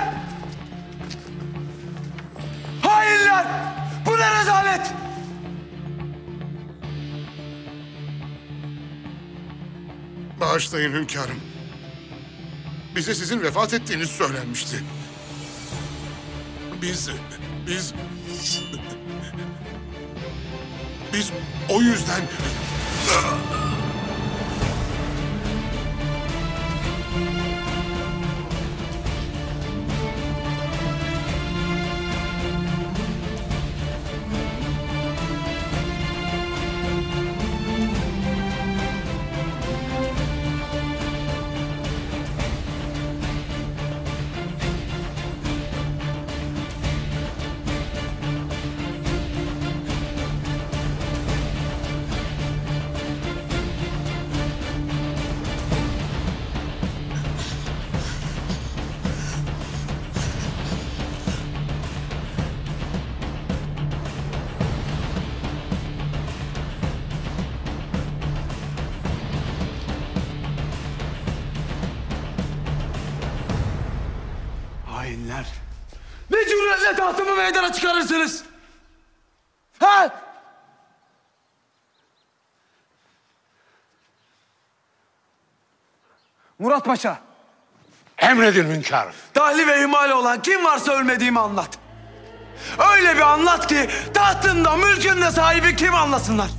Hainler! Bu ne rezalet! Bağışlayın hünkârım. Bize sizin vefat ettiğiniz söylenmişti. Biz, biz... Biz o yüzden... Ne cüretle tahtımı meydana çıkarırsınız? Ha? Murat Paşa. Emredin hünkârım. Dahli ve ihmali olan kim varsa ölmediğimi anlat. Öyle bir anlat ki tahtında, mülkünde sahibi kim anlasınlar.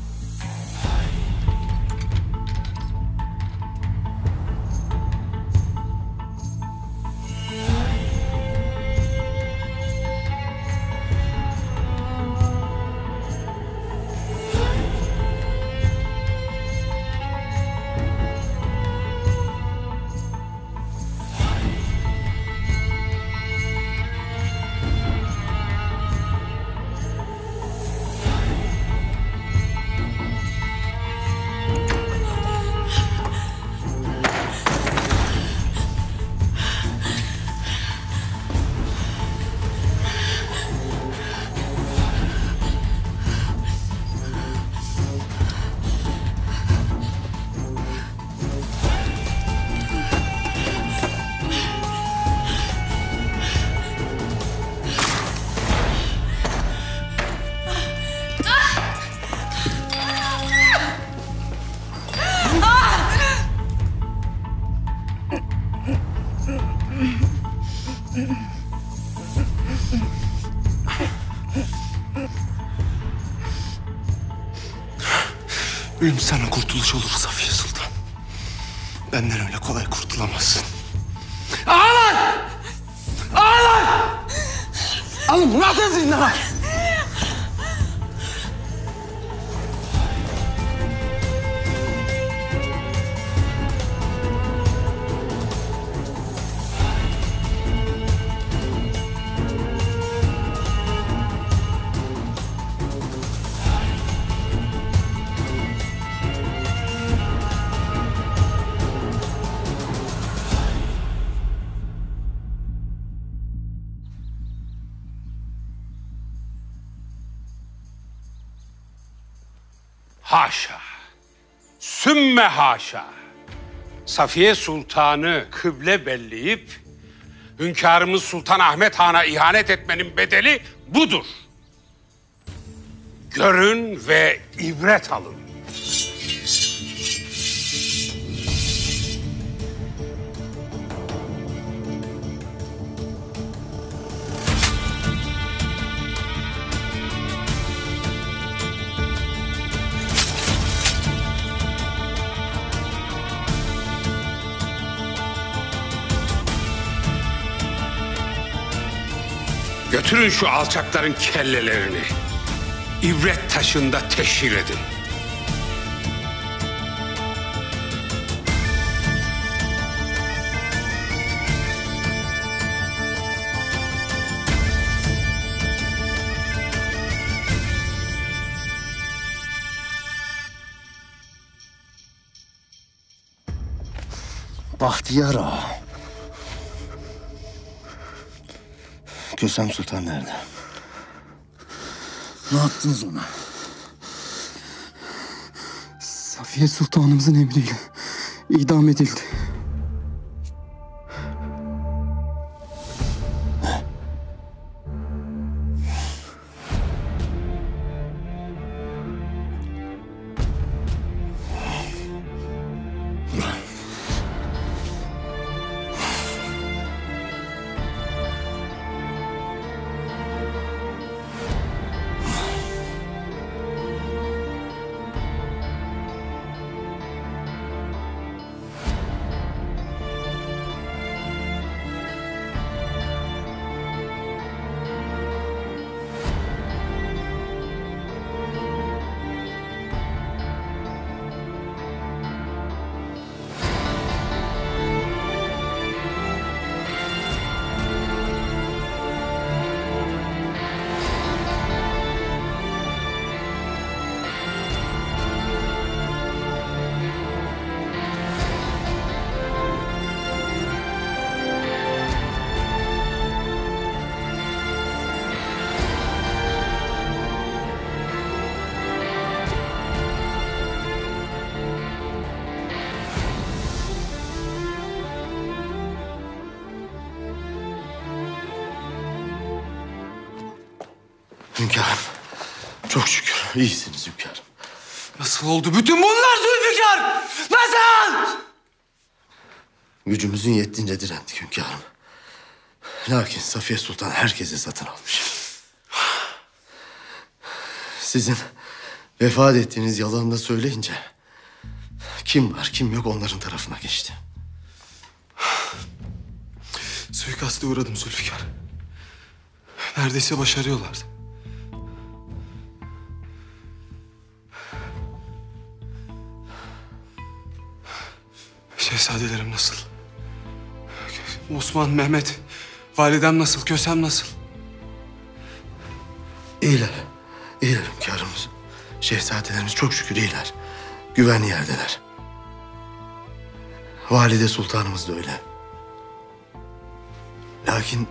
Ölüm sana kurtuluş olur Safiye Sultan. Benden öyle kolay kurtulamazsın. Ağalar! Ağalar! Alın Murat'ı zindana! Haşa, sümme haşa. Safiye Sultan'ı kıble belleyip hünkârımız Sultan Ahmet Han'a ihanet etmenin bedeli budur. Görün ve ibret alın. Götürün şu alçakların kellelerini. İbret taşında teşhir edin. Bahtiyar Ağa. Kösem Sultan nerede? Ne yaptınız ona? Safiye Sultanımızın emriyle idam edildi. Hünkârım, çok şükür iyisiniz hünkârım. Nasıl oldu bütün bunlar Zülfikar? Nasıl? Gücümüzün yettiğince direndik hünkârım. Lakin Safiye Sultan herkesi satın almış. Sizin vefat ettiğiniz yalanını da söyleyince kim var kim yok onların tarafına geçti. Suikaste uğradım Zülfikar. Neredeyse başarıyorlardı. Şehzadelerim nasıl? Osman, Mehmet, validem nasıl, Kösem nasıl? İyiler, iyiler hünkârımız. Şehzadelerimiz çok şükür iyiler. Güvenli yerdeler. Valide Sultanımız da öyle. Lakin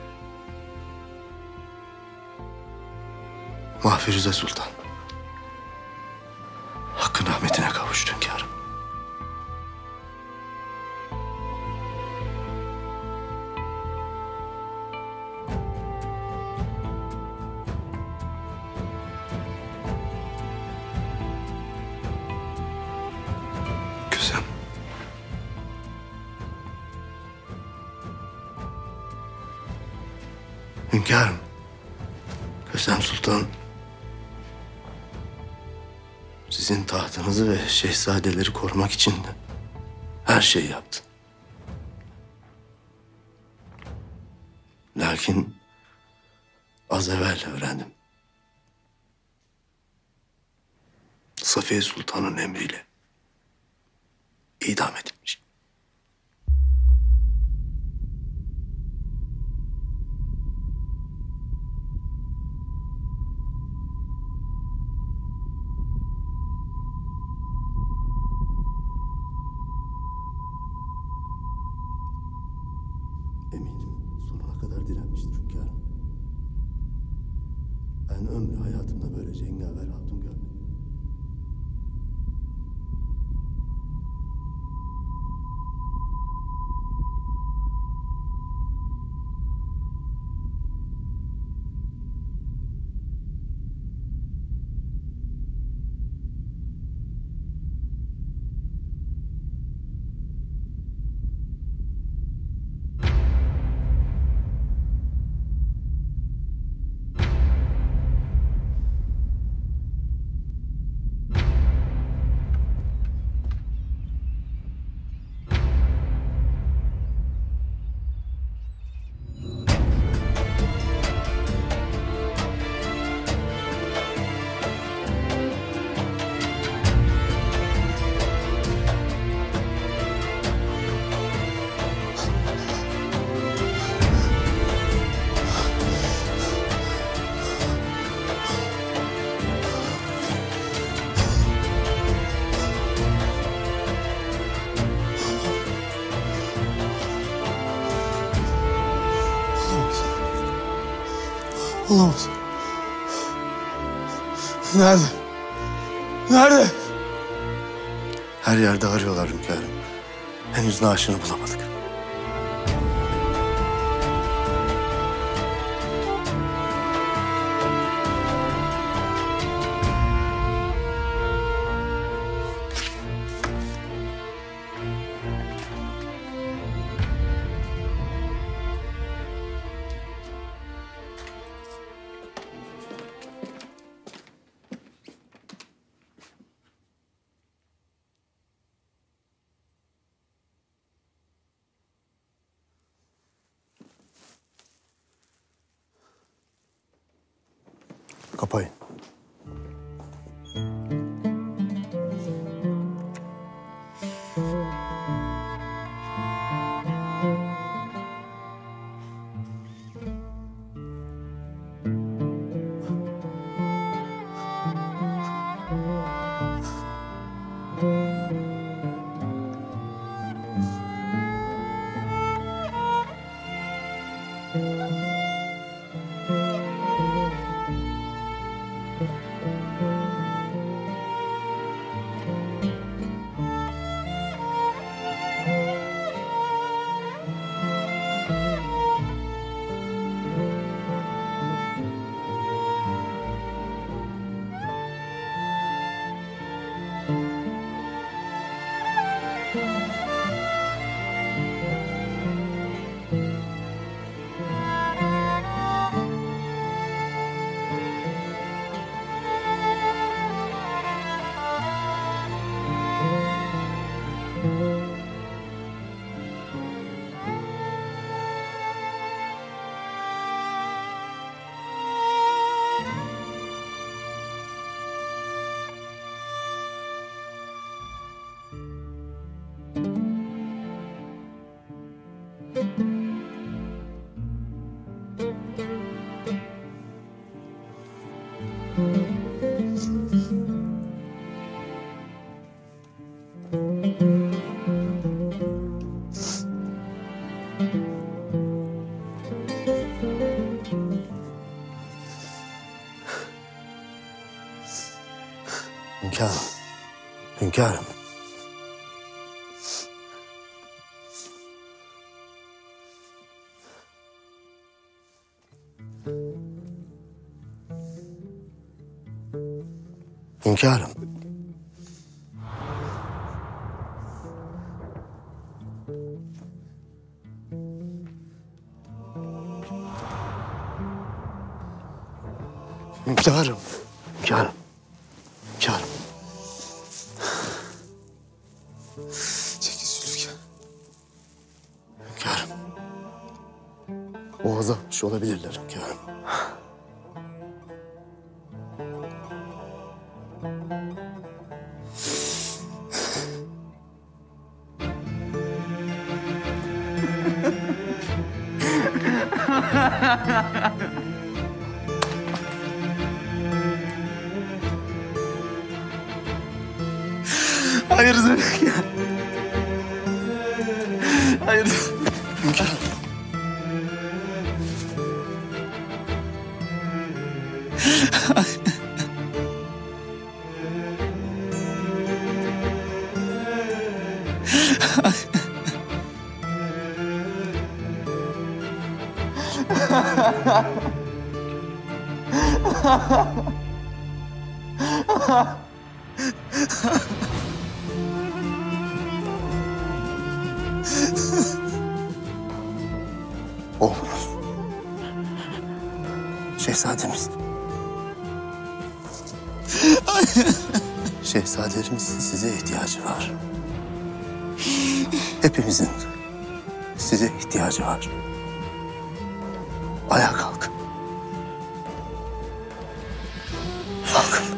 Mahfiruze Sultan hakkın rahmetine kavuştu hünkârım. Kösem. Hünkârım, Kösem Sultan sizin tahtınızı ve şehzadeleri korumak için de her şeyi yaptı. Lakin az evvel öğrendim. Safiye Sultan'ın emriyle idam edilmiş. Eminim sonuna kadar direnmiştir hünkârım. Ben ömrü hayatımda böyle cengaver hatun görmedim. Olamaz. Nerede? Nerede? Her yerde arıyorlar hünkârım. Henüz naaşını bulamadık. Kapayın. Hünkârım. Hünkârım. Hünkârım. Hünkârım. Hünkârım. Hünkârım. Çekil Zülfikar. Hünkârım. Boğaza atmış olabilirler hünkârım. Hayır Zülfikar. Hayır. Hünkârım. Oğlumuz. Şehzademiz. Şehzadelerimizin size ihtiyacı var. Hepimizin size ihtiyacı var. Ayağa kalk. Kalkın.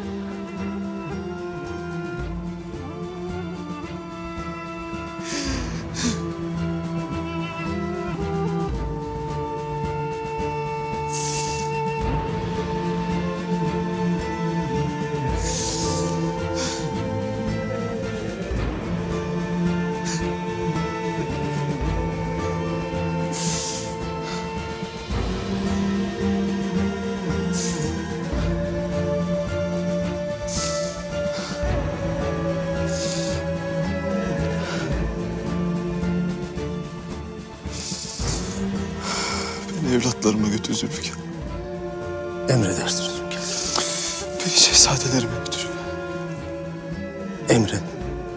Beni evlatlarıma götür Zülfikar. Emredersiniz hünkârım. Beni şehzadelerime götür. Emredin.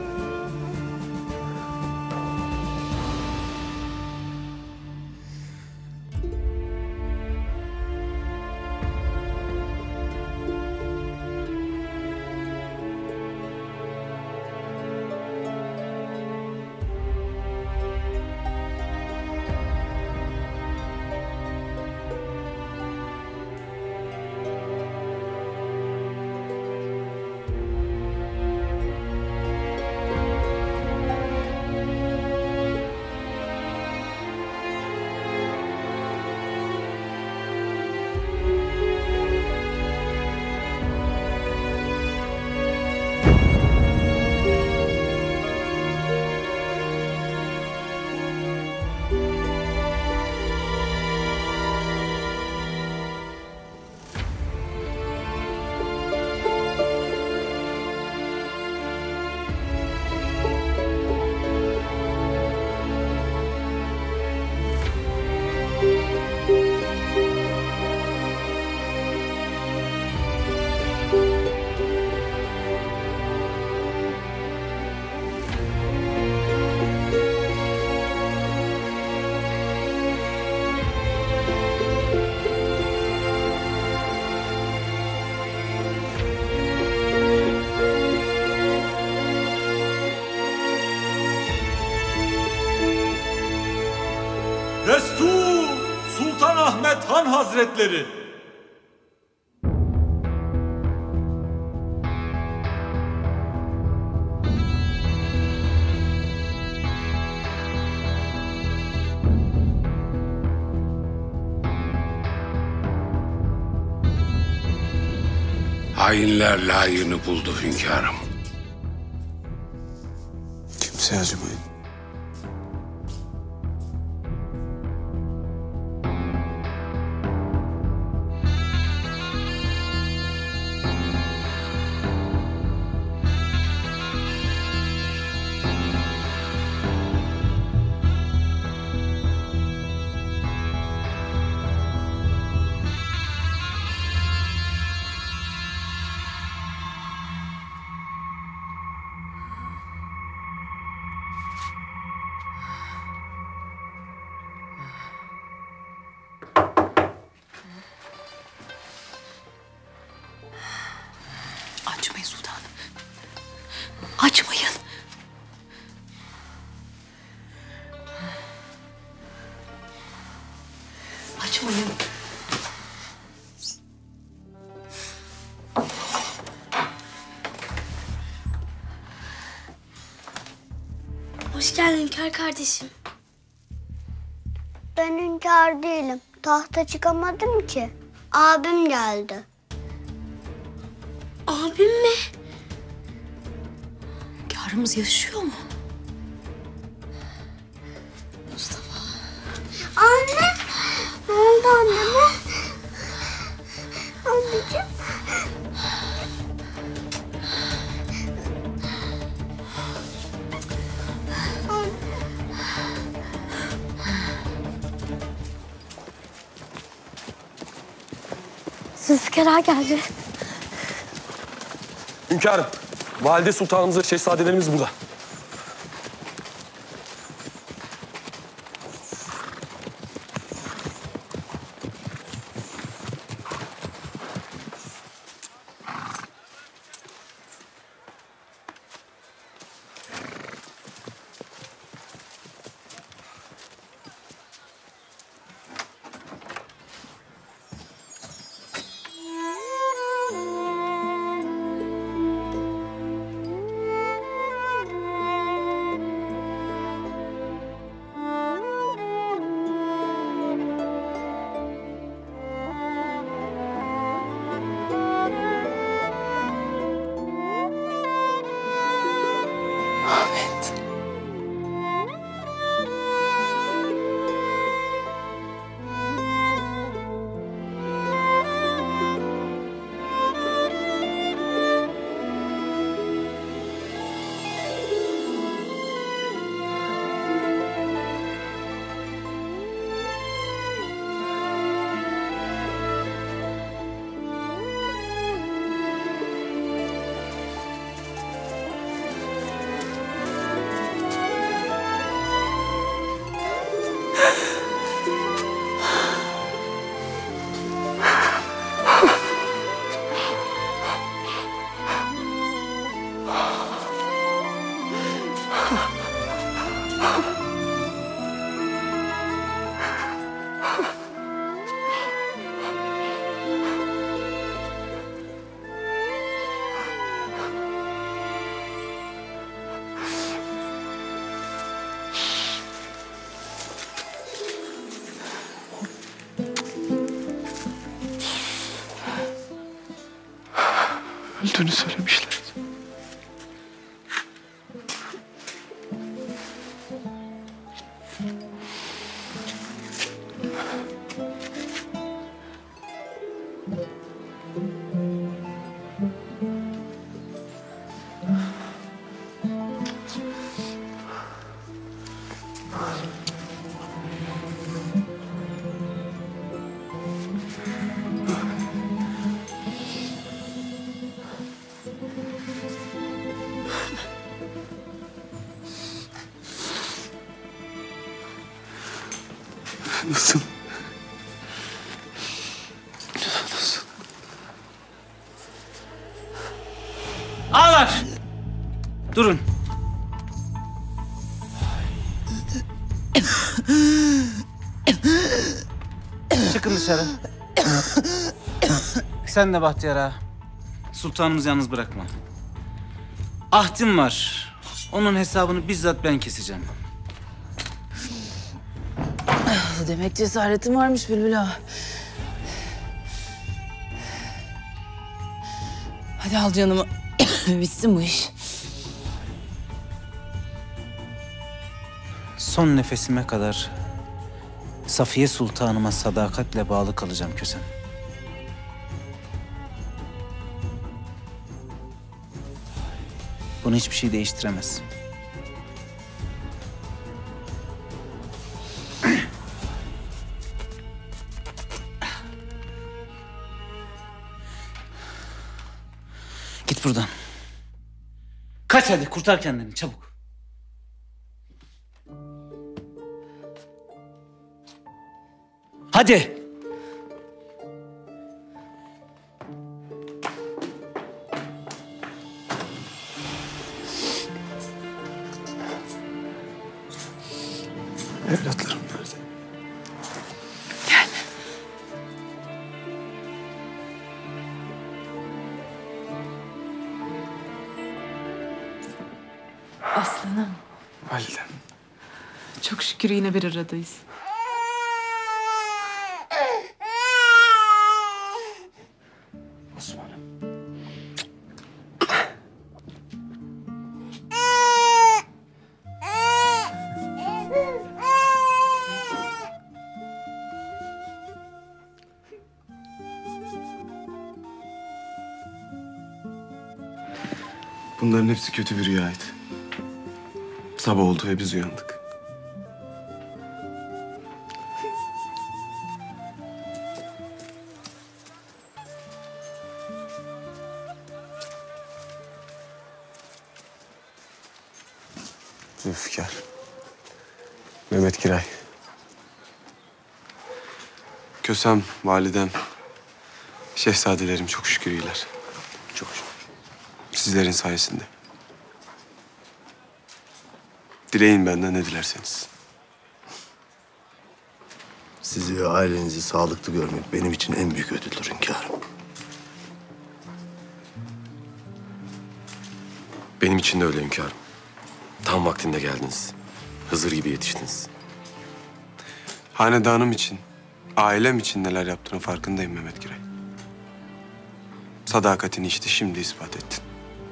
Destur Sultan Ahmet Han Hazretleri. Hainler layığını buldu hünkârım. Kimseye acımayın. Açmayın sultanım. Açmayın. Açmayın. Hoş geldin hünkâr kardeşim. Ben hünkâr değilim. Tahta çıkamadım ki. Abim geldi. Abim mi? Hünkârımız yaşıyor mu? Mustafa. Anne! Ne oldu anneme? Anneciğim. Zülfikar Ağa geldi. Hünkârım, valide sultanımız ve şehzadelerimiz burada. Öldüğünü söylemişler. Nasıl? Nasıl? Ağlar! Durun. Çıkın dışarı. Sen de Bahtiyar Ağa. Sultanımızı yalnız bırakma. Ahdim var. Onun hesabını bizzat ben keseceğim. Demek cesaretin varmış Bülbül Ağa. Hadi al canımı. Bitsin bu iş. Son nefesime kadar Safiye Sultanıma sadakatle bağlı kalacağım Kösem. Bunu hiçbir şey değiştiremez. Git buradan. Kaç hadi, kurtar kendini çabuk. Hadi. Aslanım. Validem. Çok şükür yine bir aradayız. Osman'ım. Bunların hepsi kötü bir rüyaydı. Sabah oldu ve biz uyandık. Zülfikar. Mehmet Giray. Kösem, validem, şehzadelerim çok şükür iyiler. Çok şükür. Sizlerin sayesinde. Dileyin benden ne dilerseniz. Sizi ve ailenizi sağlıklı görmek benim için en büyük ödüldür hünkârım. Benim için de öyle hünkârım. Tam vaktinde geldiniz. Hızır gibi yetiştiniz. Hanedanım için, ailem için neler yaptığının farkındayım Mehmet Giray. Sadakatini işte şimdi ispat ettin.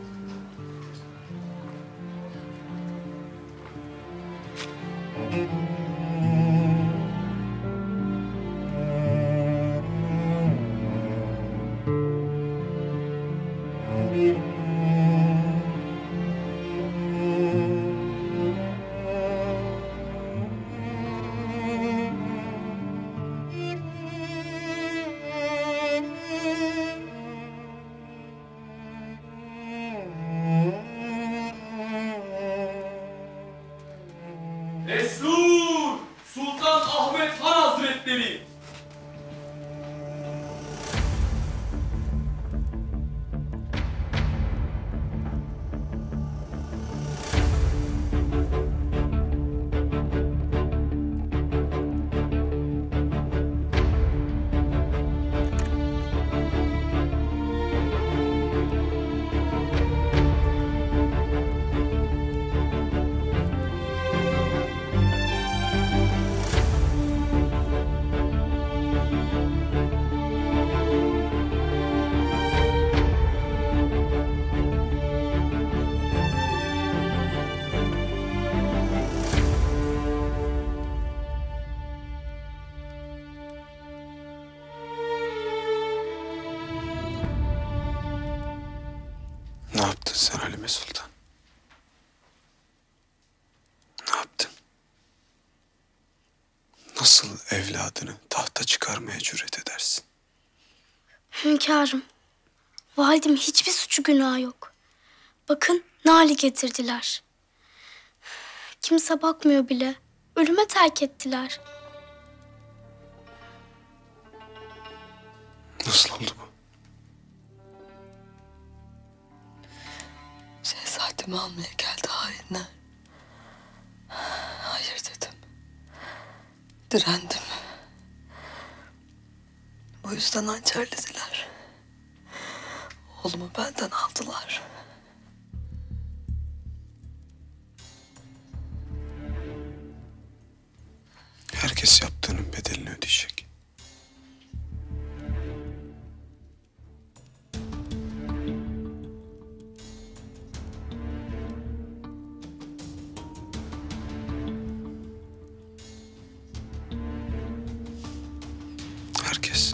Destur! Sultan Ahmet Han Hazretleri! Ne yaptın sen Halime Sultan? Ne yaptın? Nasıl evladını tahta çıkarmaya cüret edersin? Hünkârım, validemin hiçbir suçu günahı yok. Bakın ne hale getirdiler. Kimse bakmıyor bile. Ölüme terk ettiler. Nasıl oldu bu? Şehzademi almaya geldi hainler. Hayır dedim. Direndim. Bu yüzden hançerlediler. Oğlumu benden aldılar. Herkes yaptığının bedelini ödeyecek. Herkes.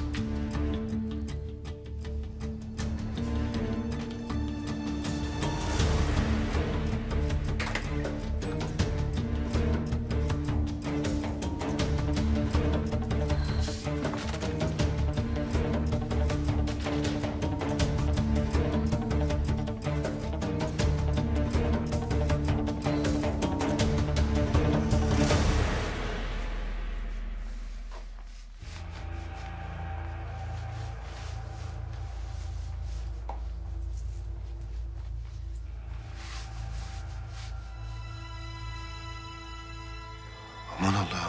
Aman Allah'ım.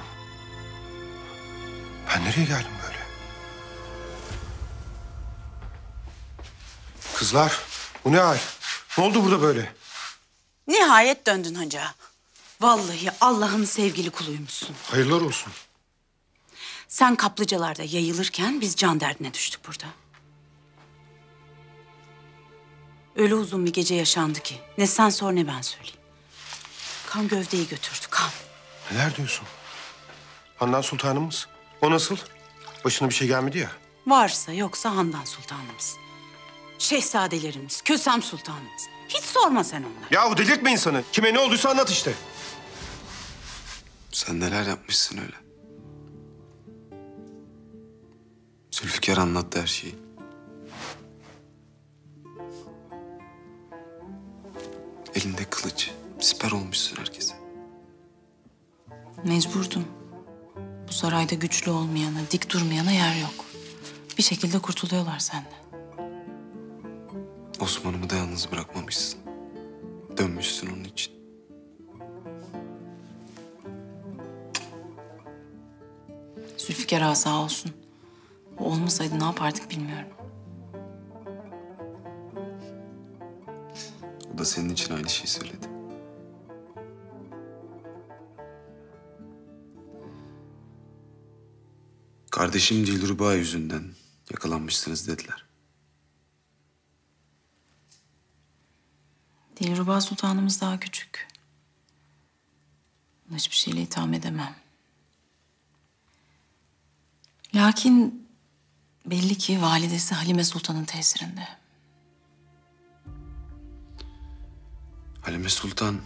Ben nereye geldim böyle? Kızlar, bu ne hal? Ne oldu burada böyle? Nihayet döndün hacı ağa. Vallahi Allah'ın sevgili kuluymuşsun. Hayırlar olsun. Sen kaplıcalarda yayılırken biz can derdine düştük burada. Öyle uzun bir gece yaşandı ki ne sen sor ne ben söyleyeyim. Kan gövdeyi götürdü, kan. Neler diyorsun? Handan Sultanımız. O nasıl? Başına bir şey gelmedi ya. Varsa yoksa Handan Sultanımız. Şehzadelerimiz, Kösem Sultanımız. Hiç sorma sen onları. Yahu delirtme insanı. Kime ne olduysa anlat işte. Sen neler yapmışsın öyle? Zülfikar anlattı her şeyi. Elinde kılıç, siper olmuşsun herkese. Mecburdum. Bu sarayda güçlü olmayana, dik durmayana yer yok. Bir şekilde kurtuluyorlar senden. Osman'ımı da yalnız bırakmamışsın. Dönmüşsün onun için. Zülfikar ağa sağ olsun. O olmasaydı ne yapardık bilmiyorum. O da senin için aynı şeyi söyledi. Kardeşim Dilruba yüzünden yakalanmışsınız dediler. Dilruba Sultanımız daha küçük. Ona hiçbir şeyle itham edemem. Lakin belli ki validesi Halime Sultan'ın tesirinde. Halime Sultan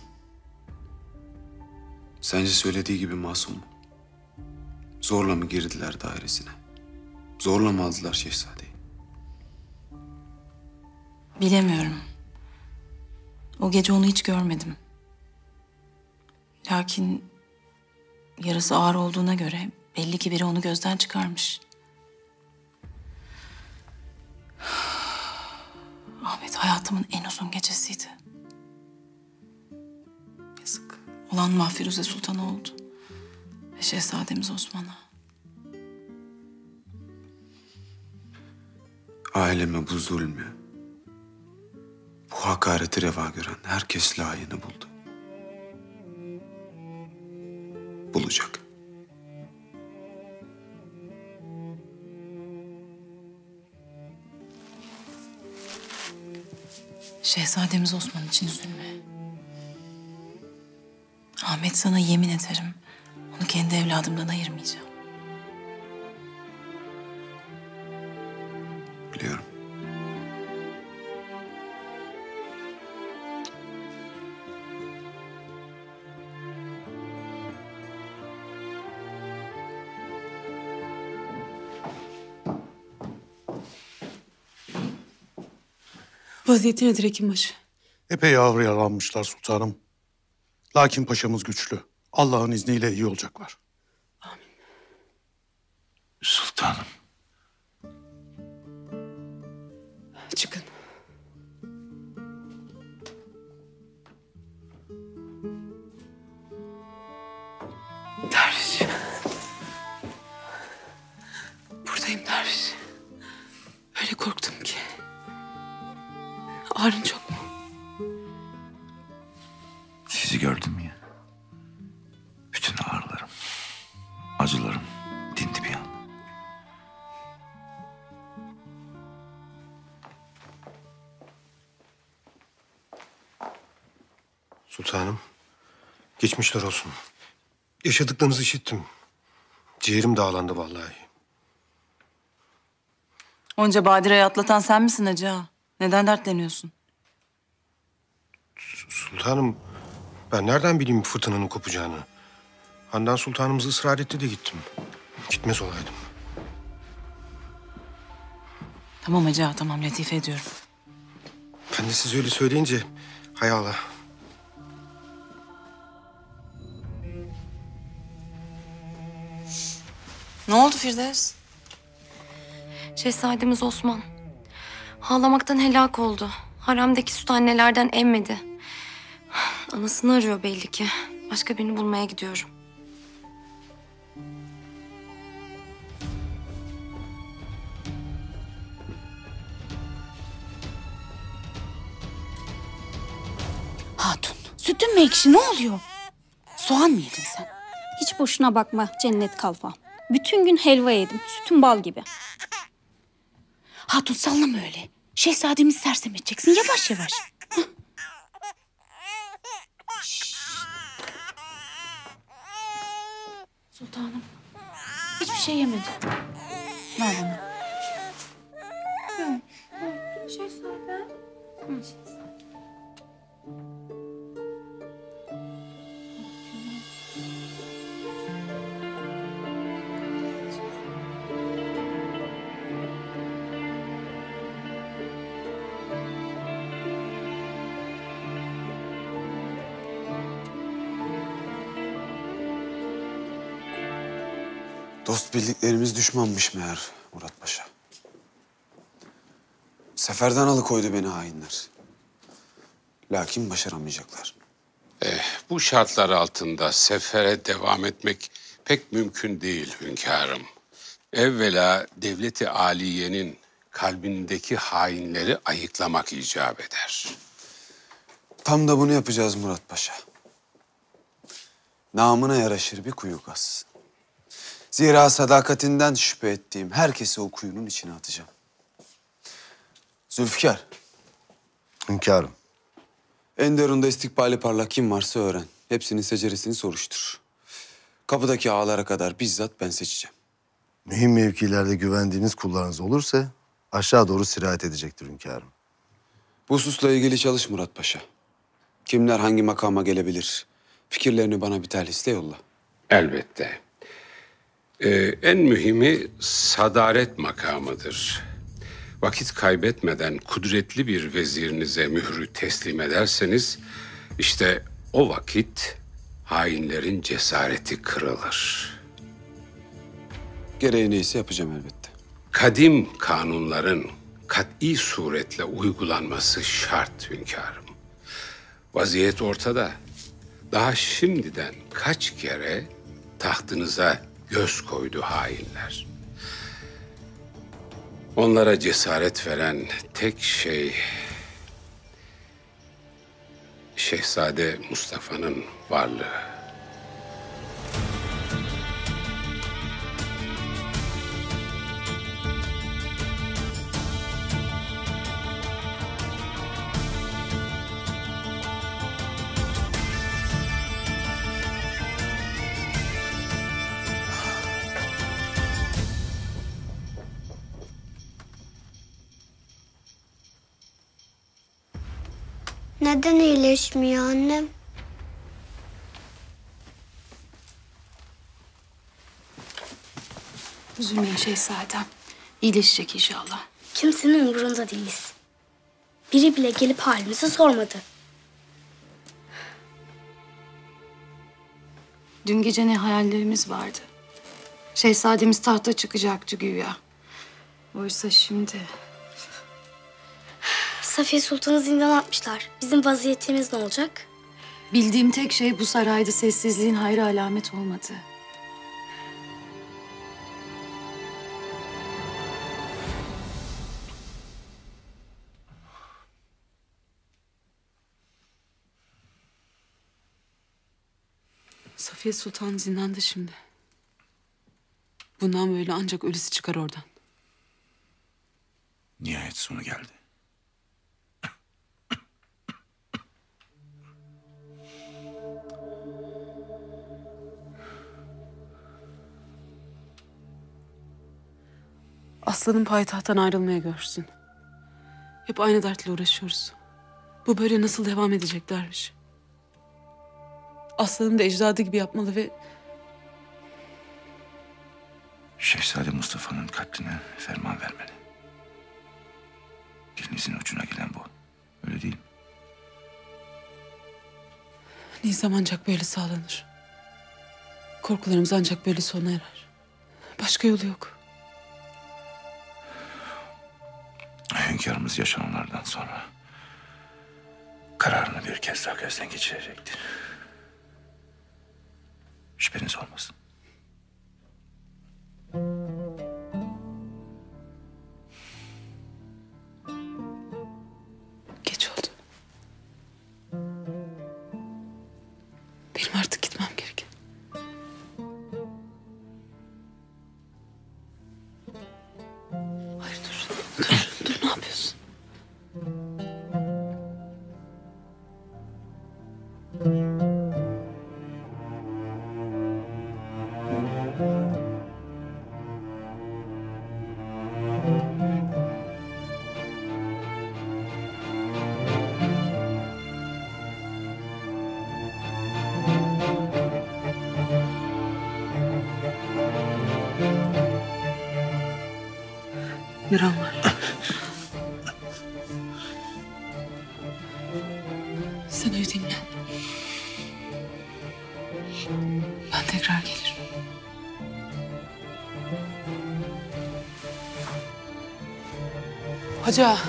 sence söylediği gibi masum mu? Zorla mı girdiler dairesine? Zorla mı aldılar şehzadeyi? Bilemiyorum. O gece onu hiç görmedim. Lakin yarası ağır olduğuna göre belli ki biri onu gözden çıkarmış. Ahmet hayatımın en uzun gecesiydi. Yazık. Olan Mahfiruze Sultan'a oldu. Ve Şehzademiz Osman'a. Aileme bu zulmü, bu hakareti reva gören herkes layığını buldu. Bulacak. Şehzademiz Osman için üzülme. Ahmet sana yemin ederim onu kendi evladımdan ayırmayacağım. Biliyorum. Vaziyeti nedir hekimbaşı? Epey ağır yaralanmışlar sultanım. Lakin paşamız güçlü. Allah'ın izniyle iyi olacaklar. Sultanım. Çıkın. Derviş. Buradayım derviş. Öyle korktum ki. Ağrın çok mu? Sizi gördüm ya. Bütün ağrılarım, acılarım dindi bir an. Sultanım, geçmişler olsun. Yaşadıklarınızı işittim. Ciğerim dağlandı vallahi. Onca badireyi atlatan sen misin hacı ağa? Neden dertleniyorsun? Sultanım, ben nereden bileyim fırtınanın kopacağını? Handan Sultanımız ısrar etti de gittim. Gitmez olaydım. Tamam hacı ağa, tamam, latife ediyorum. Ben de siz öyle söyleyince hay Allah. Ne oldu Firdevs? Şehzademiz Osman. Ağlamaktan helak oldu. Haremdeki süt annelerden emmedi. Anasını arıyor belli ki. Başka birini bulmaya gidiyorum. Hatun, Sütün mü ekşi? Ne oluyor? Soğan mı yedin sen? Hiç boşuna bakma cennet kalfa. Bütün gün helva yedim. Sütüm bal gibi. Hatun sallama öyle. Şehzademizi sersem edeceksin yavaş yavaş. Hah. Şşş. Sultanım. Hiçbir şey yemedi. Ver bana. Şehzadem. Dost bildiklerimiz düşmanmış meğer Murat Paşa. Seferden alıkoydu beni hainler. Lakin başaramayacaklar. Eh, bu şartlar altında sefere devam etmek pek mümkün değil hünkârım. Evvela devleti aliyenin kalbindeki hainleri ayıklamak icap eder. Tam da bunu yapacağız Murat Paşa. Namına yaraşır bir kuyu kaz. Zira sadakatinden şüphe ettiğim herkesi o kuyunun içine atacağım. Zülfikar. Hünkârım. Enderun'da istikbali parlak kim varsa öğren. Hepsinin seceresini soruştur. Kapıdaki ağalara kadar bizzat ben seçeceğim. Mühim mevkilerde güvendiğiniz kullarınız olursa aşağı doğru sirayet edecektir hünkârım. Bu hususla ilgili çalış Murat Paşa. Kimler hangi makama gelebilir? Fikirlerini bana bir terliste yolla. Elbette. Ee, en mühimi sadaret makamıdır. Vakit kaybetmeden kudretli bir vezirinize mührü teslim ederseniz, işte o vakit hainlerin cesareti kırılır. Gereği neyse yapacağım elbette. Kadim kanunların kat'i suretle uygulanması şart hünkârım. Vaziyet ortada. Daha şimdiden kaç kere tahtınıza göz koydu hainler. Onlara cesaret veren tek şey Şehzade Mustafa'nın varlığı. Neden iyileşmiyor annem? Üzülmeyin şehzadem. İyileşecek inşallah. Kimsenin umurunda değiliz. Biri bile gelip halimizi sormadı. Dün gece ne hayallerimiz vardı. Şehzademiz tahta çıkacaktı güya. Oysa şimdi... Safiye Sultan'ı zindan atmışlar. Bizim vaziyetimiz ne olacak? Bildiğim tek şey bu sarayda sessizliğin hayra alamet olmadığı. Safiye Sultan zindanda şimdi. Bundan böyle ancak ölüsü çıkar oradan. Nihayet sonu geldi. Aslanın payitahttan ayrılmaya görsün. Hep aynı dertle uğraşıyoruz. Bu böyle nasıl devam edecek derviş? Aslanım da ecdadı gibi yapmalı ve... Şehzade Mustafa'nın katline ferman vermeli. Dilinizin ucuna gelen bu. Öyle değil mi? Nizam ancak böyle sağlanır. Korkularımız ancak böyle sona erer. Başka yolu yok. Hünkârımız yaşananlardan sonra kararını bir kez daha gözden geçirecektir. Şüpheniz olmasın. Geç oldu. Hacı ağa.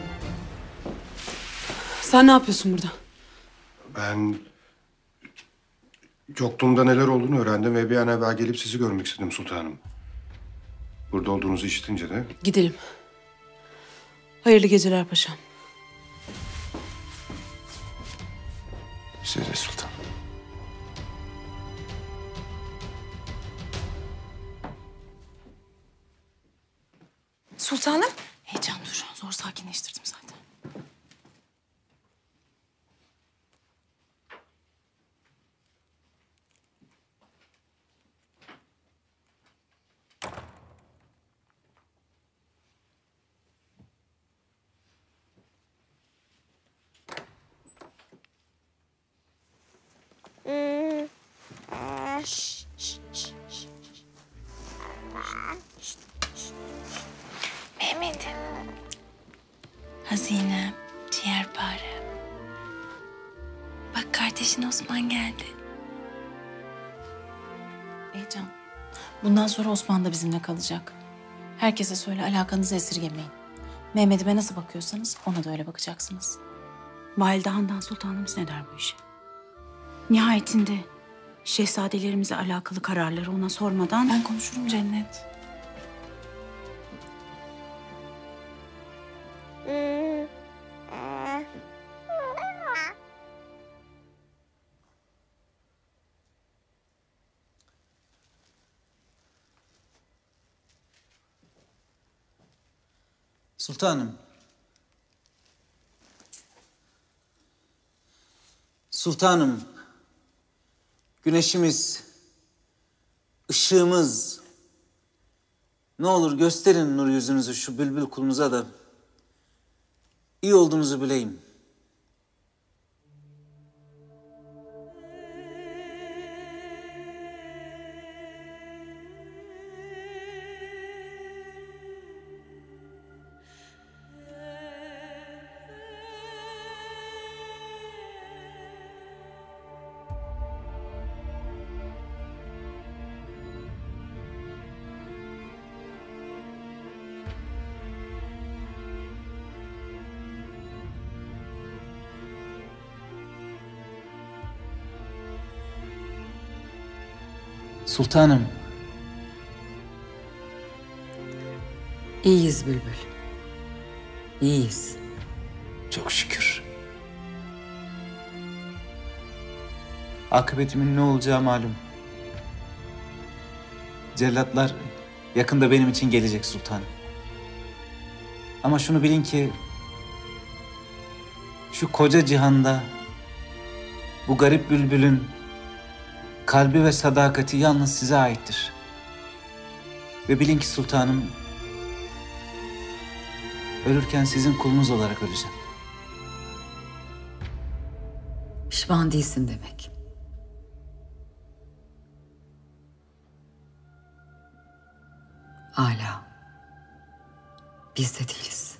Sen ne yapıyorsun burada? Ben yokluğumda neler olduğunu öğrendim ve bir an evvel gelip sizi görmek istedim sultanım. Burada olduğunuzu işitince de Gidelim. Hayırlı geceler paşam. Size de sultan. Sultanım. Heyecan dur. Zor sakinleştirdim zaten. Mehmet'im. Hazinem, ciğerpare. Bak kardeşin Osman geldi. Heyecan. Bundan sonra Osman da bizimle kalacak. Herkese söyle alakanızı esirgemeyin. Mehmet'ime nasıl bakıyorsanız ona da öyle bakacaksınız. Valide Handan Sultanımız ne der bu işe? Nihayetinde şehzadelerimize alakalı kararları ona sormadan... Ben konuşurum Cennet. Sultanım. Sultanım. Güneşimiz, ışığımız. Ne olur gösterin nur yüzünüzü şu bülbül kulunuza da iyi olduğunuzu bileyim. Sultanım. İyiyiz Bülbül. İyiyiz. Çok şükür. Akıbetimin ne olacağı malum. Cellatlar yakında benim için gelecek sultanım. Ama şunu bilin ki şu koca cihanda bu garip bülbülün kalbi ve sadakati yalnız size aittir. Ve bilin ki sultanım, ölürken sizin kulunuz olarak öleceğim. Pişman değilsin demek. Hala. Biz de değiliz.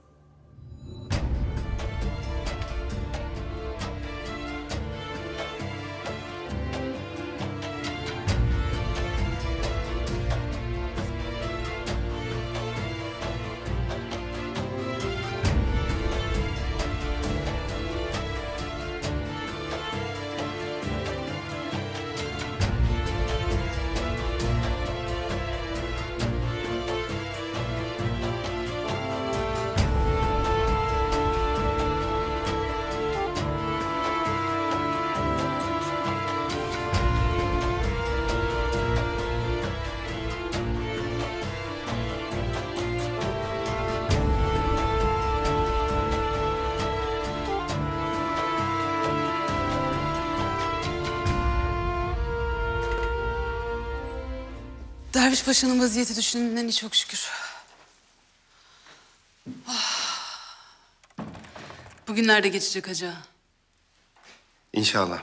Derviş Paşa'nın vaziyeti düşündüğünden iyi çok şükür. Ah. Bugünlerde geçecek hacı ağa. İnşallah.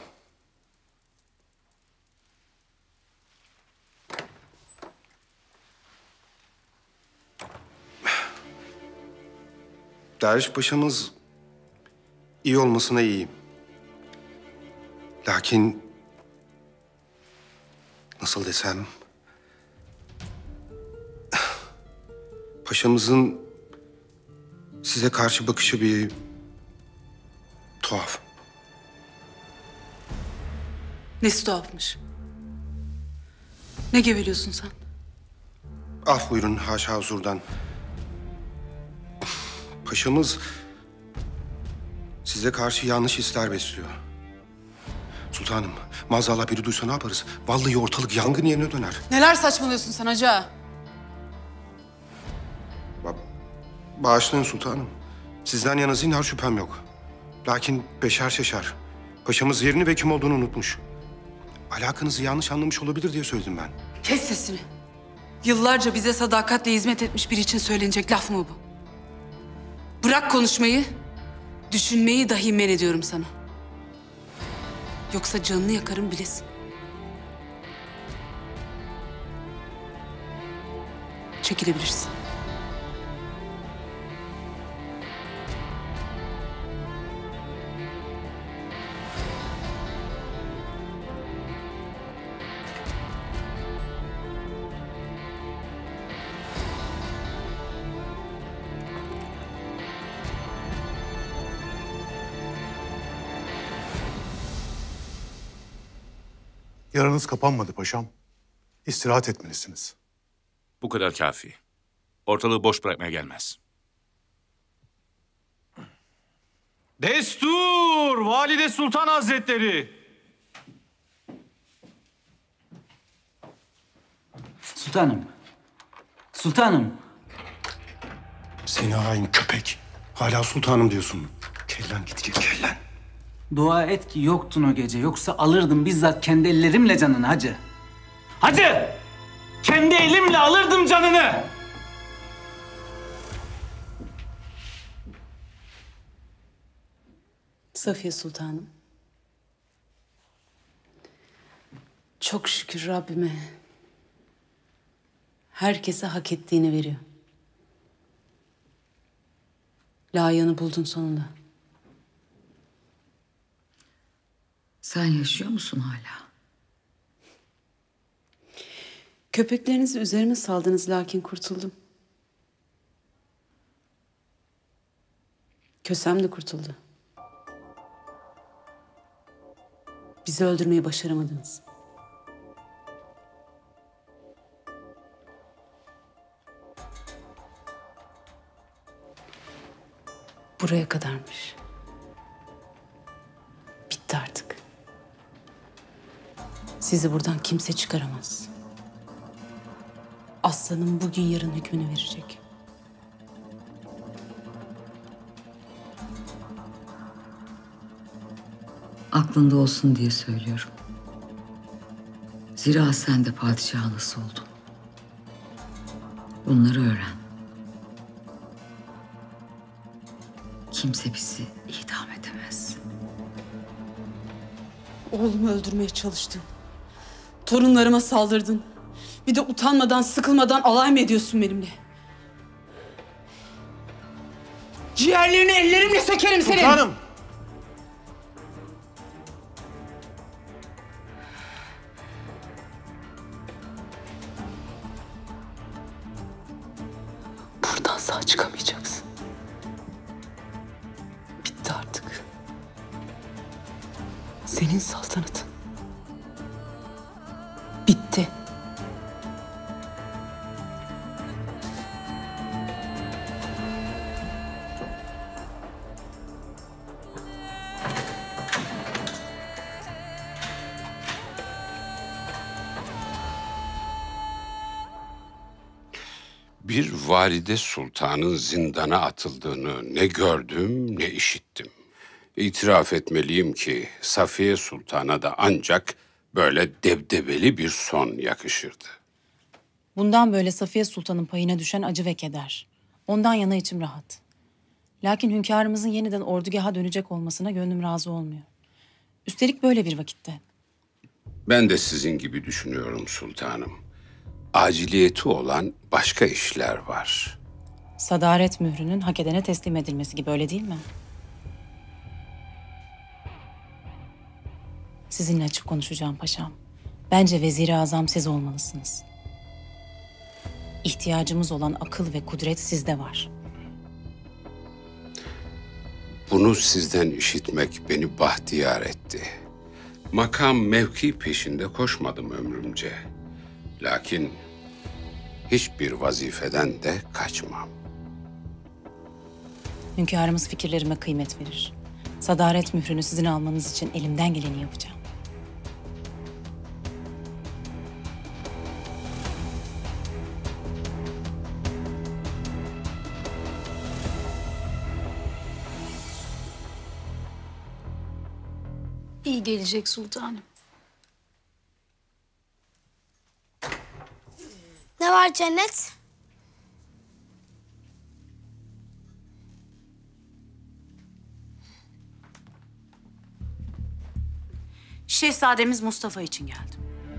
Derviş Paşa'mız iyi olmasına iyiyim. Lakin nasıl desem, paşamızın size karşı bakışı bir tuhaf. Nesi tuhafmış? Ne geveliyorsun sen? Af buyurun haşa huzurdan. Paşamız size karşı yanlış hisler besliyor. Sultanım, maazallah biri duysa ne yaparız? Vallahi ortalık yangın yerine döner. Neler saçmalıyorsun sen hacı ağa? Bağışlayın sultanım. Sizden yana zinhar şüphem yok. Lakin beşer şeşer. Paşamız yerini ve kim olduğunu unutmuş. Alakanızı yanlış anlamış olabilir diye söyledim ben. Kes sesini. Yıllarca bize sadakatle hizmet etmiş biri için söylenecek laf mı bu? Bırak konuşmayı, düşünmeyi dahi men ediyorum sana. Yoksa canını yakarım bilesin. Çekilebilirsin. Yaranız kapanmadı paşam. İstirahat etmelisiniz. Bu kadar kafi. Ortalığı boş bırakmaya gelmez. Destur! Valide Sultan Hazretleri! Sultanım. Sultanım. Seni hain köpek. Hala sultanım diyorsun. Kellen git git kellen. Dua et ki yoktun o gece. Yoksa alırdım bizzat kendi ellerimle canını hacı. Hacı! Kendi elimle alırdım canını! Safiye Sultanım. Çok şükür Rabbime. Herkese hak ettiğini veriyor. Layığını buldun sonunda. Sen yaşıyor musun hala? Köpeklerinizi üzerime saldınız lakin kurtuldum. Kösem de kurtuldu. Bizi öldürmeyi başaramadınız. Buraya kadarmış. Bitti artık. Sizi buradan kimse çıkaramaz. Aslanım bugün yarın hükmünü verecek. Aklında olsun diye söylüyorum. Zira sen de padişah nasıl oldun. Bunları öğren. Kimse bizi idam edemez. Oğlumu öldürmeye çalıştın. Torunlarıma saldırdın. Bir de utanmadan, sıkılmadan alay mı ediyorsun benimle? Ciğerlerini ellerimle sökerim senin. Sultanım! Buradan sağ çıkamayacaksın. Bitti artık. Senin saltanatın. Bitti. Bir valide sultanın zindana atıldığını ne gördüm ne işittim. İtiraf etmeliyim ki Safiye Sultan'a da ancak böyle debdebeli bir son yakışırdı. Bundan böyle Safiye Sultan'ın payına düşen acı ve keder. Ondan yana içim rahat. Lakin hünkârımızın yeniden ordugaha dönecek olmasına gönlüm razı olmuyor. Üstelik böyle bir vakitte. Ben de sizin gibi düşünüyorum sultanım. Aciliyeti olan başka işler var. Sadaret mührünün hak edene teslim edilmesi gibi, öyle değil mi? Sizinle açık konuşacağım paşam. Bence vezir-i azam siz olmalısınız. İhtiyacımız olan akıl ve kudret sizde var. Bunu sizden işitmek beni bahtiyar etti. Makam mevki peşinde koşmadım ömrümce. Lakin hiçbir vazifeden de kaçmam. Hünkârımız fikirlerime kıymet verir. Sadaret mührünü sizin almanız için elimden geleni yapacağım. İyi gelecek sultanım. Ne var Cennet? Şehzademiz Mustafa için geldim.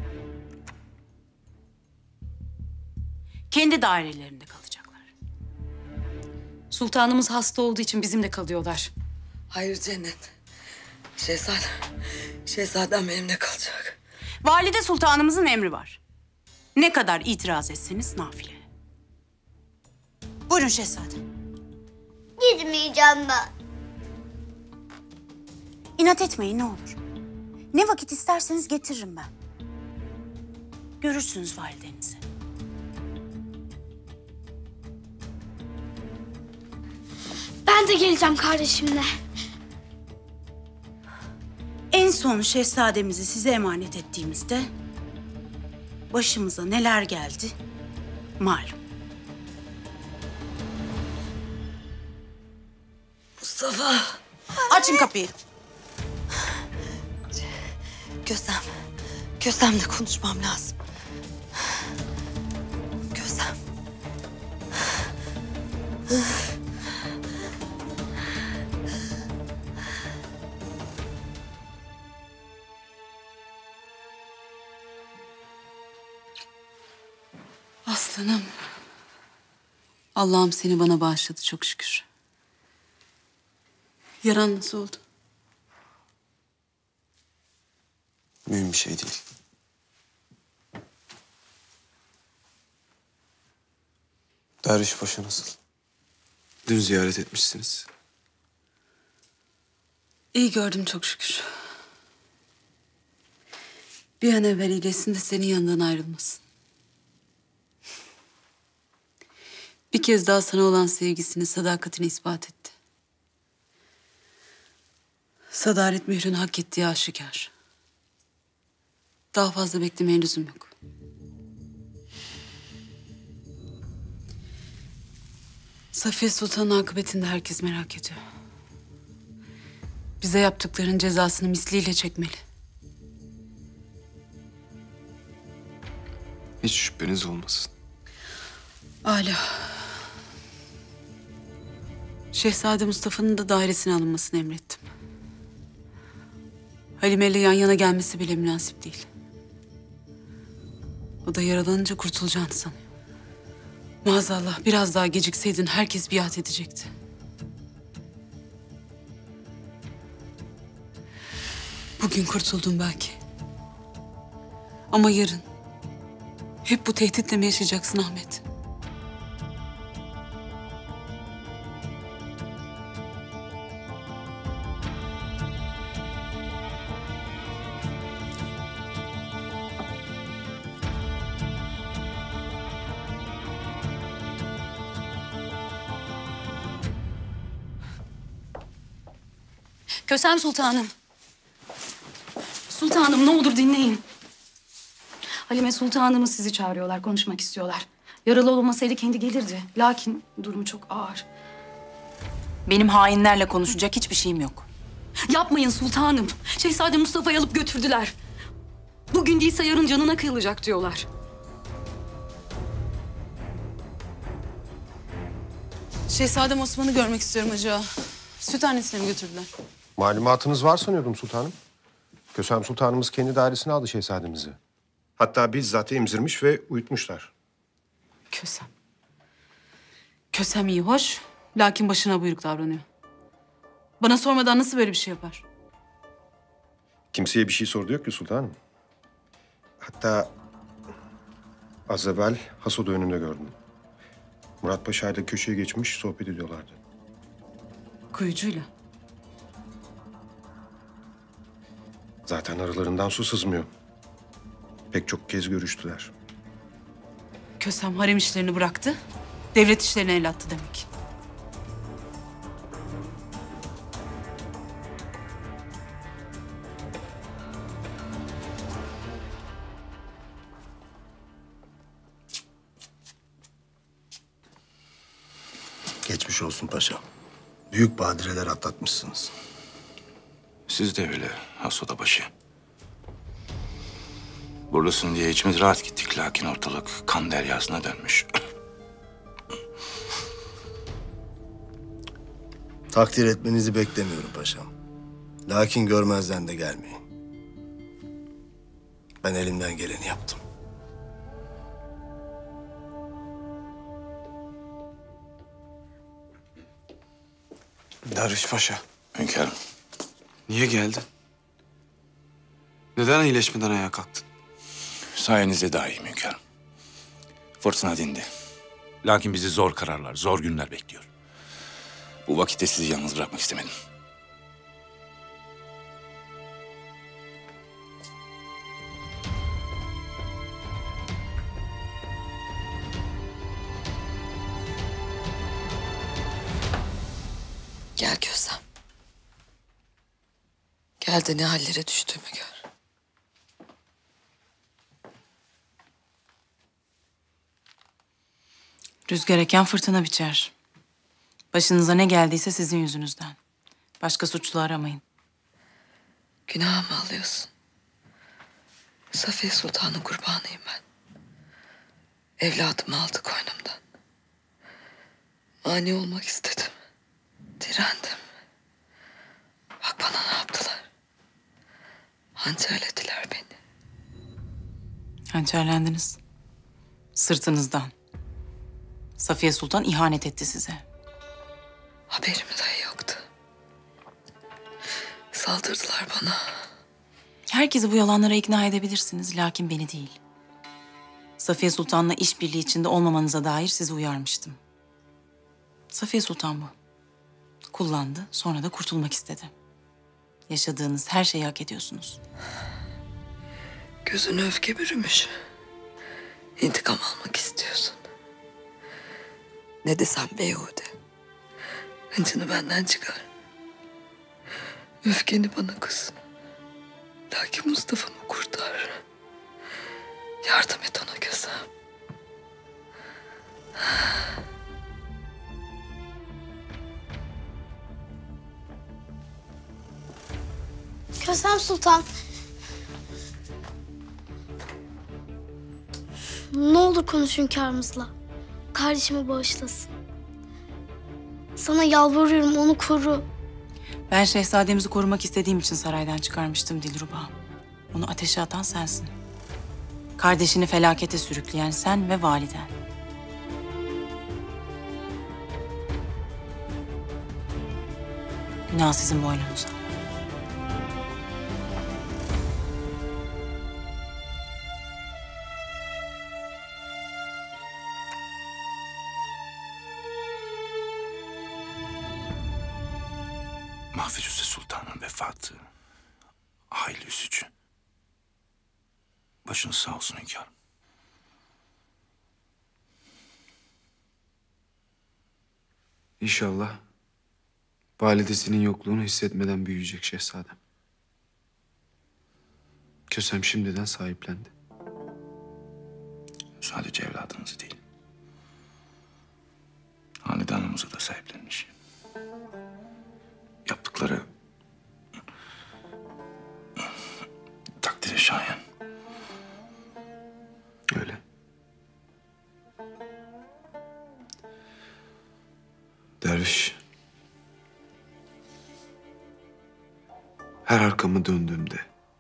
Kendi dairelerinde kalacaklar. Sultanımız hasta olduğu için bizimle kalıyorlar. Hayır Cennet. Şehzadem, şehzadem benimle kalacak. Valide sultanımızın emri var. Ne kadar itiraz etseniz nafile. Buyurun şehzadem. Gitmeyeceğim ben. İnat etmeyin ne olur. Ne vakit isterseniz getiririm ben. Görürsünüz validenizi. Ben de geleceğim kardeşimle. En son şehzademizi size emanet ettiğimizde başımıza neler geldi malum. Mustafa. Açın kapıyı. Kösem, Kösem'le konuşmam lazım. Kösem. Aslanım. Allah'ım seni bana bağışladı çok şükür. Yaran nasıl oldu? Mühim bir şey değil. Dervişpaşa nasıl? Dün ziyaret etmişsiniz. İyi gördüm çok şükür. Bir an evvel iyileşsin de senin yanından ayrılmasın. Bir kez daha sana olan sevgisini, sadakatini ispat etti. Sadaret mührünü hak ettiği aşikar. Daha fazla beklemeye lüzum yok. Safiye Sultan'ın akıbetini de herkes merak ediyor. Bize yaptıklarının cezasını misliyle çekmeli. Hiç şüpheniz olmasın. Âlâ. Şehzade Mustafa'nın da dairesine alınmasını emrettim. Halime ile yan yana gelmesi bile münasip değil. O da yaralanınca kurtulacağını sanıyor. Maazallah biraz daha gecikseydin herkes biat edecekti. Bugün kurtuldum belki. Ama yarın hep bu tehditle mi yaşayacaksın Ahmet? Kösem Sultanım. Sultanım ne olur dinleyin. Halime Sultanımız sizi çağırıyorlar, konuşmak istiyorlar. Yaralı olmasaydı kendi gelirdi. Lakin durumu çok ağır. Benim hainlerle konuşacak hiçbir şeyim yok. Yapmayın sultanım. Şehzade Mustafa'yı alıp götürdüler. Bugün değilse yarın canına kıyılacak diyorlar. Şehzadem Osman'ı görmek istiyorum Hacı Ağa. Süt annesine mi götürdüler? Malumatınız var sanıyordum sultanım. Kösem Sultanımız kendi dairesine aldı şehzademizi. Hatta bizzat emzirmiş ve uyutmuşlar. Kösem. Kösem iyi, hoş. Lakin başına buyruk davranıyor. Bana sormadan nasıl böyle bir şey yapar? Kimseye bir şey sordu yok ki sultanım. Hatta az evvel Hasoda önünde gördüm. Murat Paşa ile köşeye geçmiş sohbet ediyorlardı. Kuyucuyla. Zaten aralarından su sızmıyor. Pek çok kez görüştüler. Kösem harem işlerini bıraktı, devlet işlerine el attı demek. Geçmiş olsun paşa. Büyük badireler atlatmışsınız. Siz de öyle Hasodabaşı. Buradasın diye içimiz rahat gittik. Lakin ortalık kan deryasına dönmüş. Takdir etmenizi beklemiyorum paşam. Lakin görmezden de gelmeyin. Ben elimden geleni yaptım. Derviş Paşa, Hünkârım. niye geldin? Neden iyileşmeden ayağa kalktın? Sayenizde daha iyiyim hünkârım. Fırtına dindi. Lakin bizi zor kararlar, zor günler bekliyor. Bu vakitte sizi yalnız bırakmak istemedim. Gel Kösem. Gel de ne hallere düştüğümü gör. Rüzgar eken fırtına biçer. Başınıza ne geldiyse sizin yüzünüzden. Başka suçlu aramayın. Günah mı alıyorsun? Safiye Sultan'ın kurbanıyım ben. Evladımı aldı koynumdan. Mani olmak istedim. Direndim. Bak bana ne yaptılar. Hançerlediler beni. Hançerlendiniz. Sırtınızdan. Safiye Sultan ihanet etti size. Haberim dahi yoktu. Saldırdılar bana. Herkesi bu yalanlara ikna edebilirsiniz, lakin beni değil. Safiye Sultan'la işbirliği içinde olmamanıza dair sizi uyarmıştım. Safiye Sultan bu. Kullandı, sonra da kurtulmak istedi. Yaşadığınız her şeyi hak ediyorsunuz. Gözüne öfke bürümüş. İntikam almak istiyorsun. Ne desem beyhude. Hıncını benden çıkar. Öfkeni bana kız. Lakin Mustafa'mı kurtar. Yardım et ona Kösem. Kösem Sultan. Ne olur konuş hünkârımızla. Kardeşimi bağışlasın. Sana yalvarıyorum, onu koru. Ben şehzademizi korumak istediğim için saraydan çıkarmıştım Dilruba. Onu ateşe atan sensin. Kardeşini felakete sürükleyen sen ve validen. Günah sizin boynunuza. Mahfuzüse Sultan'ın vefatı hayli üzücü. Başınız sağ olsun hünkârım. İnşallah validesinin yokluğunu hissetmeden büyüyecek şehzadem. Kösem şimdiden sahiplendi. Sadece evladınızı değil, hanedanımızı da sahiplenmiş. Yaptıkları takdire şayan. Öyle. Derviş. Her arkamı döndüğümde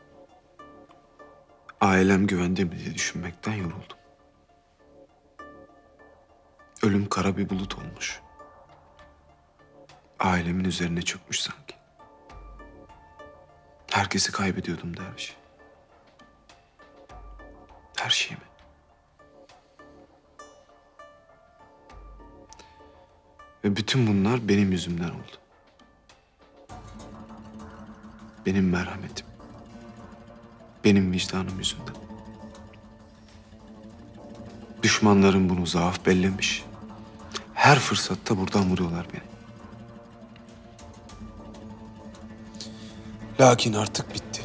ailem güvende mi diye düşünmekten yoruldum. Ölüm kara bir bulut olmuş. Ailemin üzerine çökmüş sanki. Herkesi kaybediyordum derviş. Her şeyimi. Ve bütün bunlar benim yüzümden oldu. Benim merhametim, Benim vicdanım yüzünden. Düşmanlarım bunu zaaf bellemiş. Her fırsatta buradan vuruyorlar beni. Lakin artık bitti.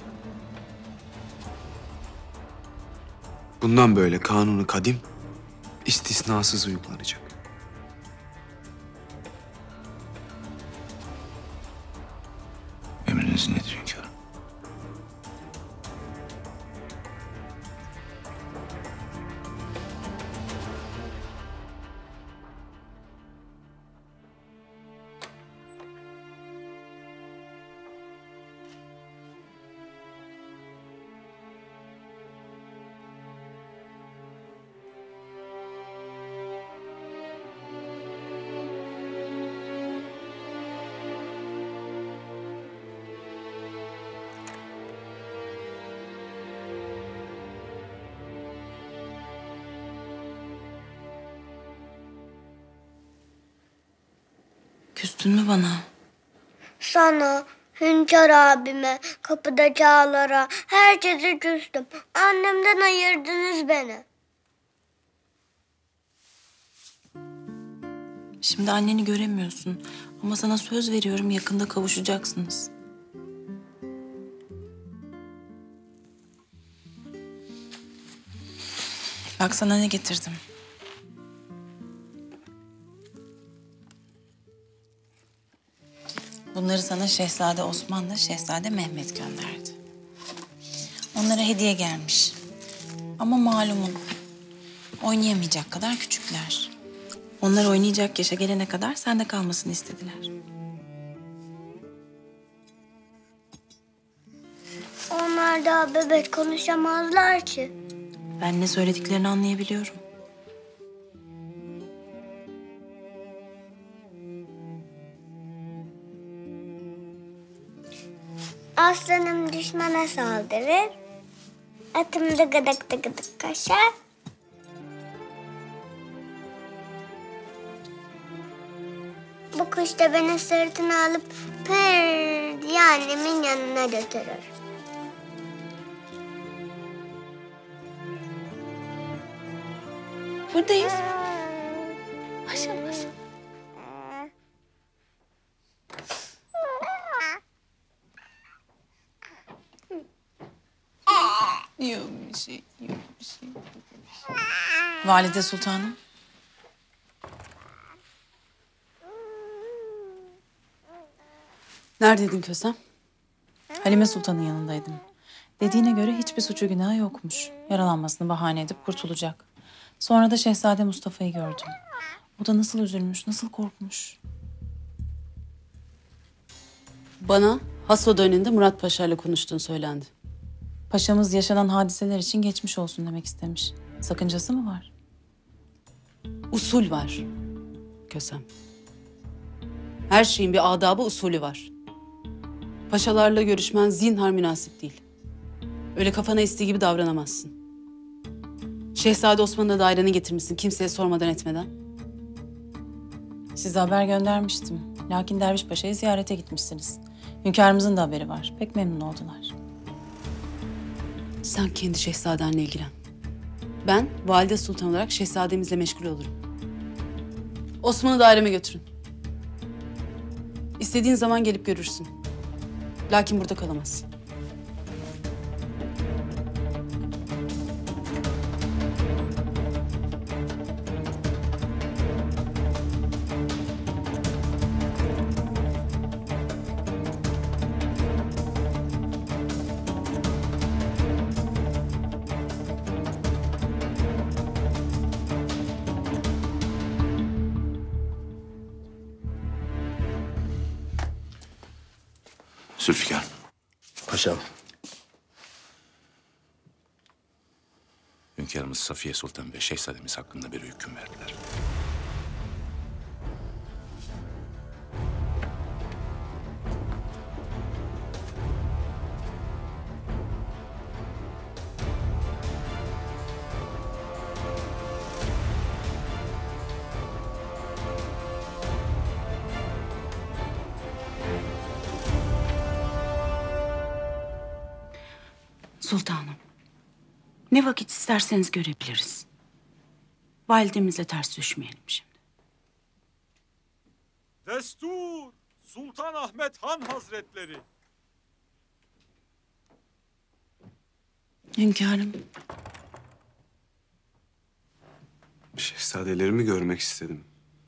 Bundan böyle kanunu kadim, istisnasız uygulanacak. Emriniz nedir hünkârım? Küstün mü bana? Sana, Hünkar abime, kapıdaki ağalara, herkese küstüm. Annemden ayırdınız beni. Şimdi anneni göremiyorsun. Ama sana söz veriyorum, yakında kavuşacaksınız. Bak sana ne getirdim. Bunları sana Şehzade Osman'la Şehzade Mehmet gönderdi. Onlara hediye gelmiş. Ama malumun oynayamayacak kadar küçükler. Onlar oynayacak yaşa gelene kadar sende kalmasını istediler. Onlar daha bebek konuşamazlar ki. Ben ne söylediklerini anlayabiliyorum. Aslanım düşmana saldırır. Atım da gıdık da gıdık kaşar. Bu kuş da beni sırtına alıp pır diye annemin yanına götürür. Buradayız. Aşılmasın. Yok bir şey, yok bir şey. Valide Sultanım. Neredeydin Kösem? Halime Sultan'ın yanındaydım. Dediğine göre hiçbir suçu günahı yokmuş. Yaralanmasını bahane edip kurtulacak. Sonra da Şehzade Mustafa'yı gördüm. O da nasıl üzülmüş, nasıl korkmuş. Bana Hasoda önünde Murat Paşa ile konuştuğun söylendi. Paşamız yaşanan hadiseler için geçmiş olsun demek istemiş. Sakıncası mı var? Usul var Kösem. Her şeyin bir adabı, usulü var. Paşalarla görüşmen zinhar münasip değil. Öyle kafana estiği gibi davranamazsın. Şehzade Osman'ı da dairene getirmişsin kimseye sormadan etmeden. Size haber göndermiştim. Lakin Derviş Paşa'yı ziyarete gitmişsiniz. Hünkârımızın da haberi var. Pek memnun oldular. Sen kendi şehzadenle ilgilen. Ben valide sultan olarak şehzademizle meşgul olurum. Osman'ı daireme götürün. İstediğin zaman gelip görürsün. Lakin burada kalamazsın. Zülfikar. Paşam. Hünkârımız Safiye Sultan ve Şehzademiz hakkında bir hüküm verdiler. Sultanım, ne vakit isterseniz görebiliriz. Validemizle ters düşmeyelim şimdi. Destur! Sultan Ahmet Han Hazretleri. Hünkârım. Şehzadelerimi görmek istedim.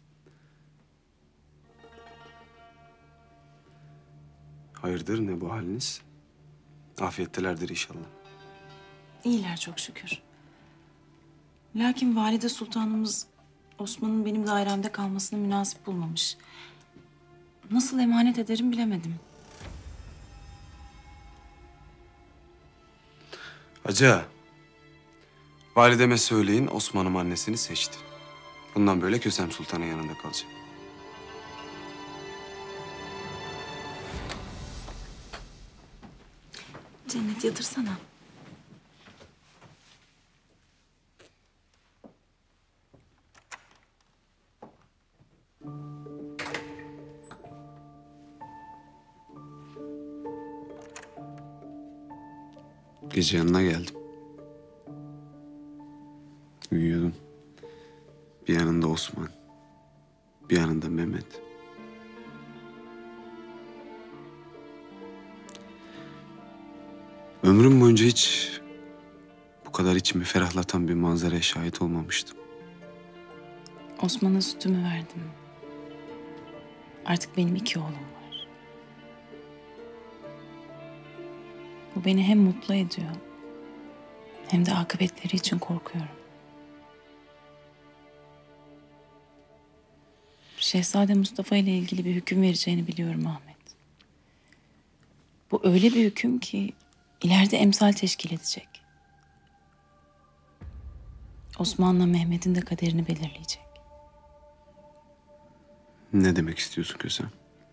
Hayırdır, ne bu haliniz? Afiyettelerdir inşallah. İyiler çok şükür. Lakin Valide Sultanımız Osman'ın benim dairemde kalmasını münasip bulmamış. Nasıl emanet ederim bilemedim. Hacı ağa, valideme söyleyin Osman'ım annesini seçti. Bundan böyle Kösem Sultan'ın yanında kalacak. Cennet yatırsana. Gece yanına geldim. Uyuyordum. Bir yanında Osman, bir yanında Mehmet. Ömrüm boyunca hiç bu kadar içimi ferahlatan bir manzaraya şahit olmamıştım. Osman'a sütümü verdim. Artık benim iki oğlum var. Bu beni hem mutlu ediyor hem de akıbetleri için korkuyorum. Şehzade Mustafa ile ilgili bir hüküm vereceğini biliyorum Ahmet. Bu öyle bir hüküm ki ileride emsal teşkil edecek. Osman'la Mehmet'in de kaderini belirleyecek. Ne demek istiyorsun Kösem?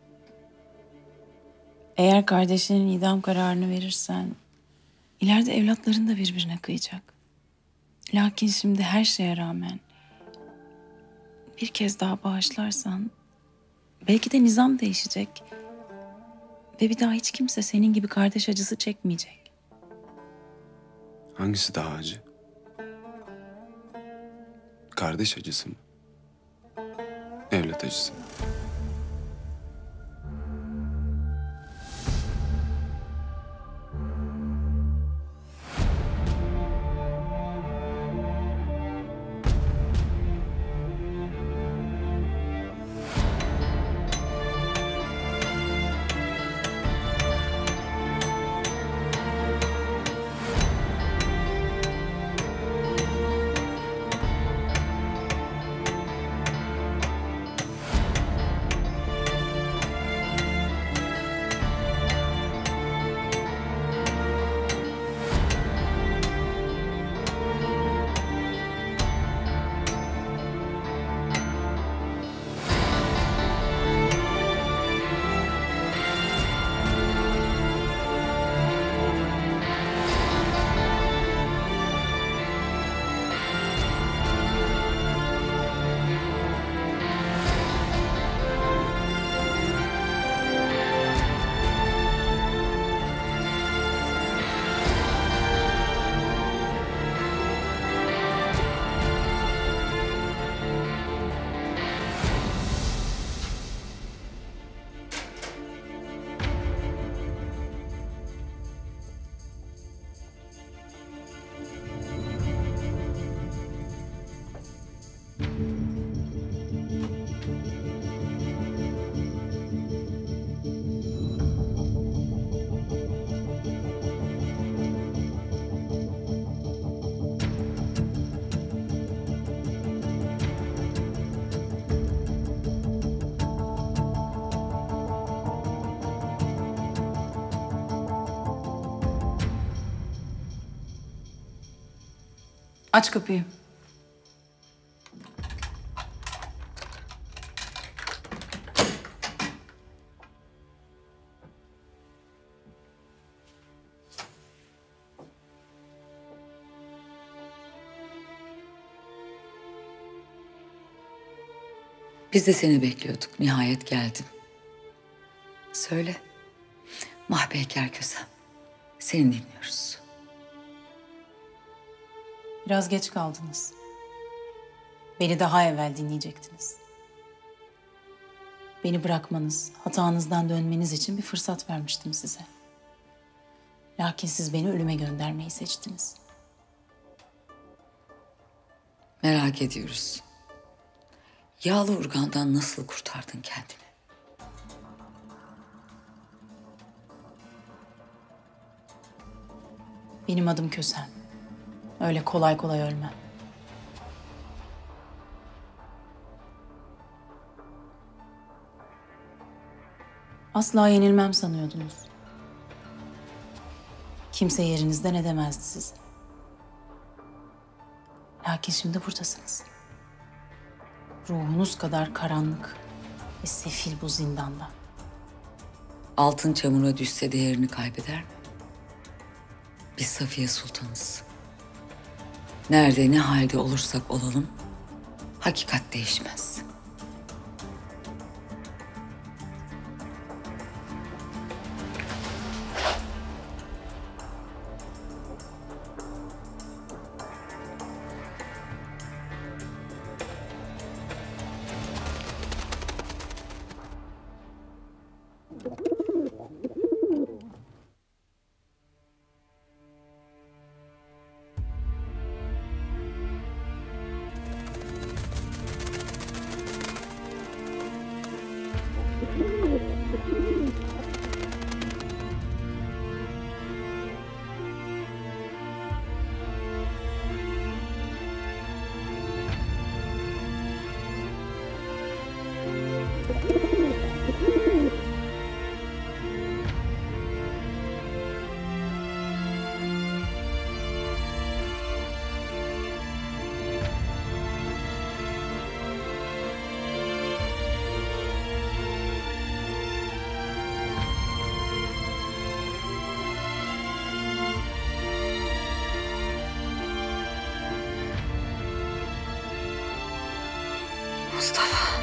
Eğer kardeşinin idam kararını verirsen ileride evlatların da birbirine kıyacak. Lakin şimdi her şeye rağmen bir kez daha bağışlarsan belki de nizam değişecek ve bir daha hiç kimse senin gibi kardeş acısı çekmeyecek. Hangisi daha acı? Kardeş acısı mı? Evlat acısı mı? Aç kapıyı. Biz de seni bekliyorduk. Nihayet geldin. Söyle. Mahpeyker Kösem. Seni dinliyoruz. Biraz geç kaldınız. Beni daha evvel dinleyecektiniz. Beni bırakmanız, hatanızdan dönmeniz için bir fırsat vermiştim size. Lakin siz beni ölüme göndermeyi seçtiniz. Merak ediyoruz. Yağlı urgandan nasıl kurtardın kendini? Benim adım Kösem. Öyle kolay kolay ölmem. Asla yenilmem sanıyordunuz. Kimse yerinizden edemezdi sizi. Lakin şimdi buradasınız. Ruhunuz kadar karanlık ve sefil bu zindanda. Altın çamura düşse değerini kaybeder mi? Biz Safiye Sultanız. Nerede ne halde olursak olalım, hakikat değişmez. Mustafa.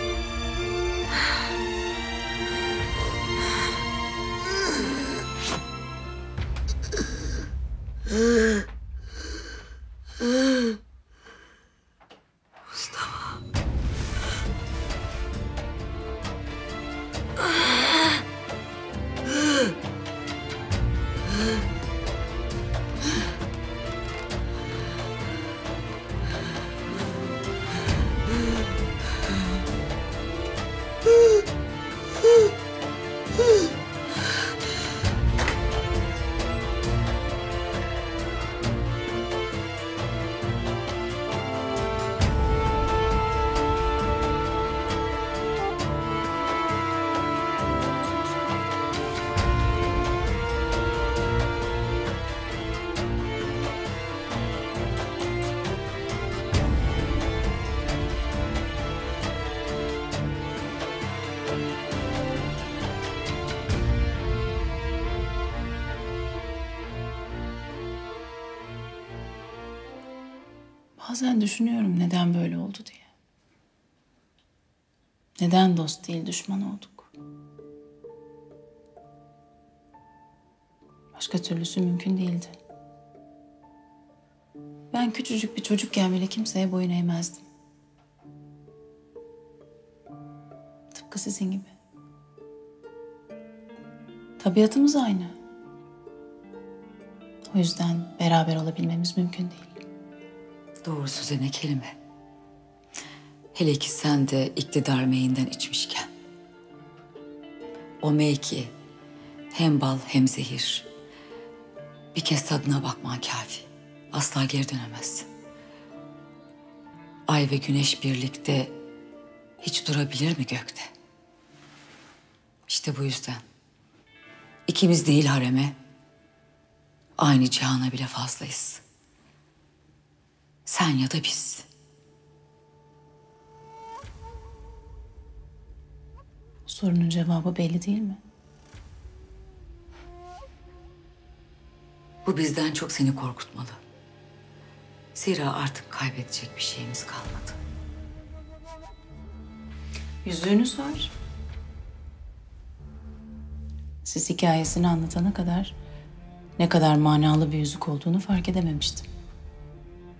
Bazen düşünüyorum neden böyle oldu diye. Neden dost değil düşman olduk? Başka türlüsü mümkün değildi. Ben küçücük bir çocukken bile kimseye boyun eğmezdim. Tıpkı sizin gibi. Tabiatımız aynı. O yüzden beraber olabilmemiz mümkün değil. Doğrusu Zene kelime. Hele ki sen de iktidar meyinden içmişken. O mey ki hem bal hem zehir. Bir kez tadına bakman kafi. Asla geri dönemezsin. Ay ve güneş birlikte hiç durabilir mi gökte? İşte bu yüzden ikimiz değil hareme, aynı cihana bile fazlayız. Sen ya da biz. Sorunun cevabı belli değil mi? Bu bizden çok seni korkutmalı. Zira artık kaybedecek bir şeyimiz kalmadı. Yüzüğünüz var. Siz hikayesini anlatana kadar ne kadar manalı bir yüzük olduğunu fark edememiştim.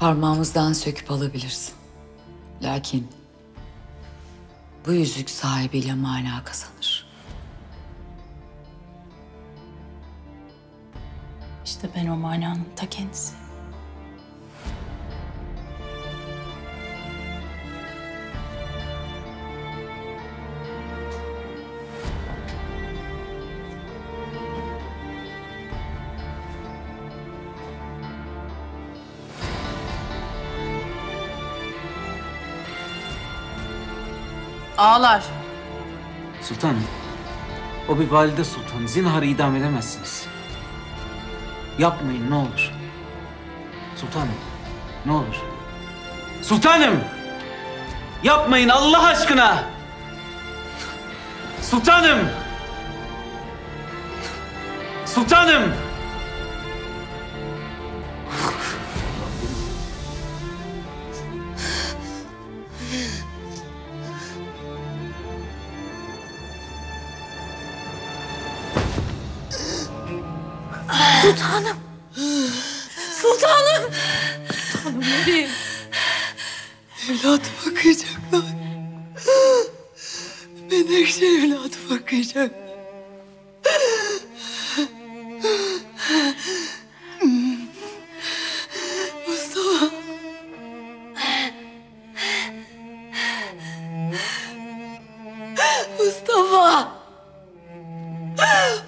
parmağımızdan söküp alabilirsin. Lakin bu yüzük sahibiyle mana kazanır. İşte ben o mananın ta kendisi. Ağlar. Sultanım, o bir valide sultan. Zinharı idam edemezsiniz. Yapmayın ne olur. Sultanım, ne olur. Sultanım! Yapmayın Allah aşkına! Sultanım! Sultanım! Sultanım! Sultanım! Sultanım nereye? Evladı bakacaklar. Menekşe evladı bakacak. Mustafa. Mustafa.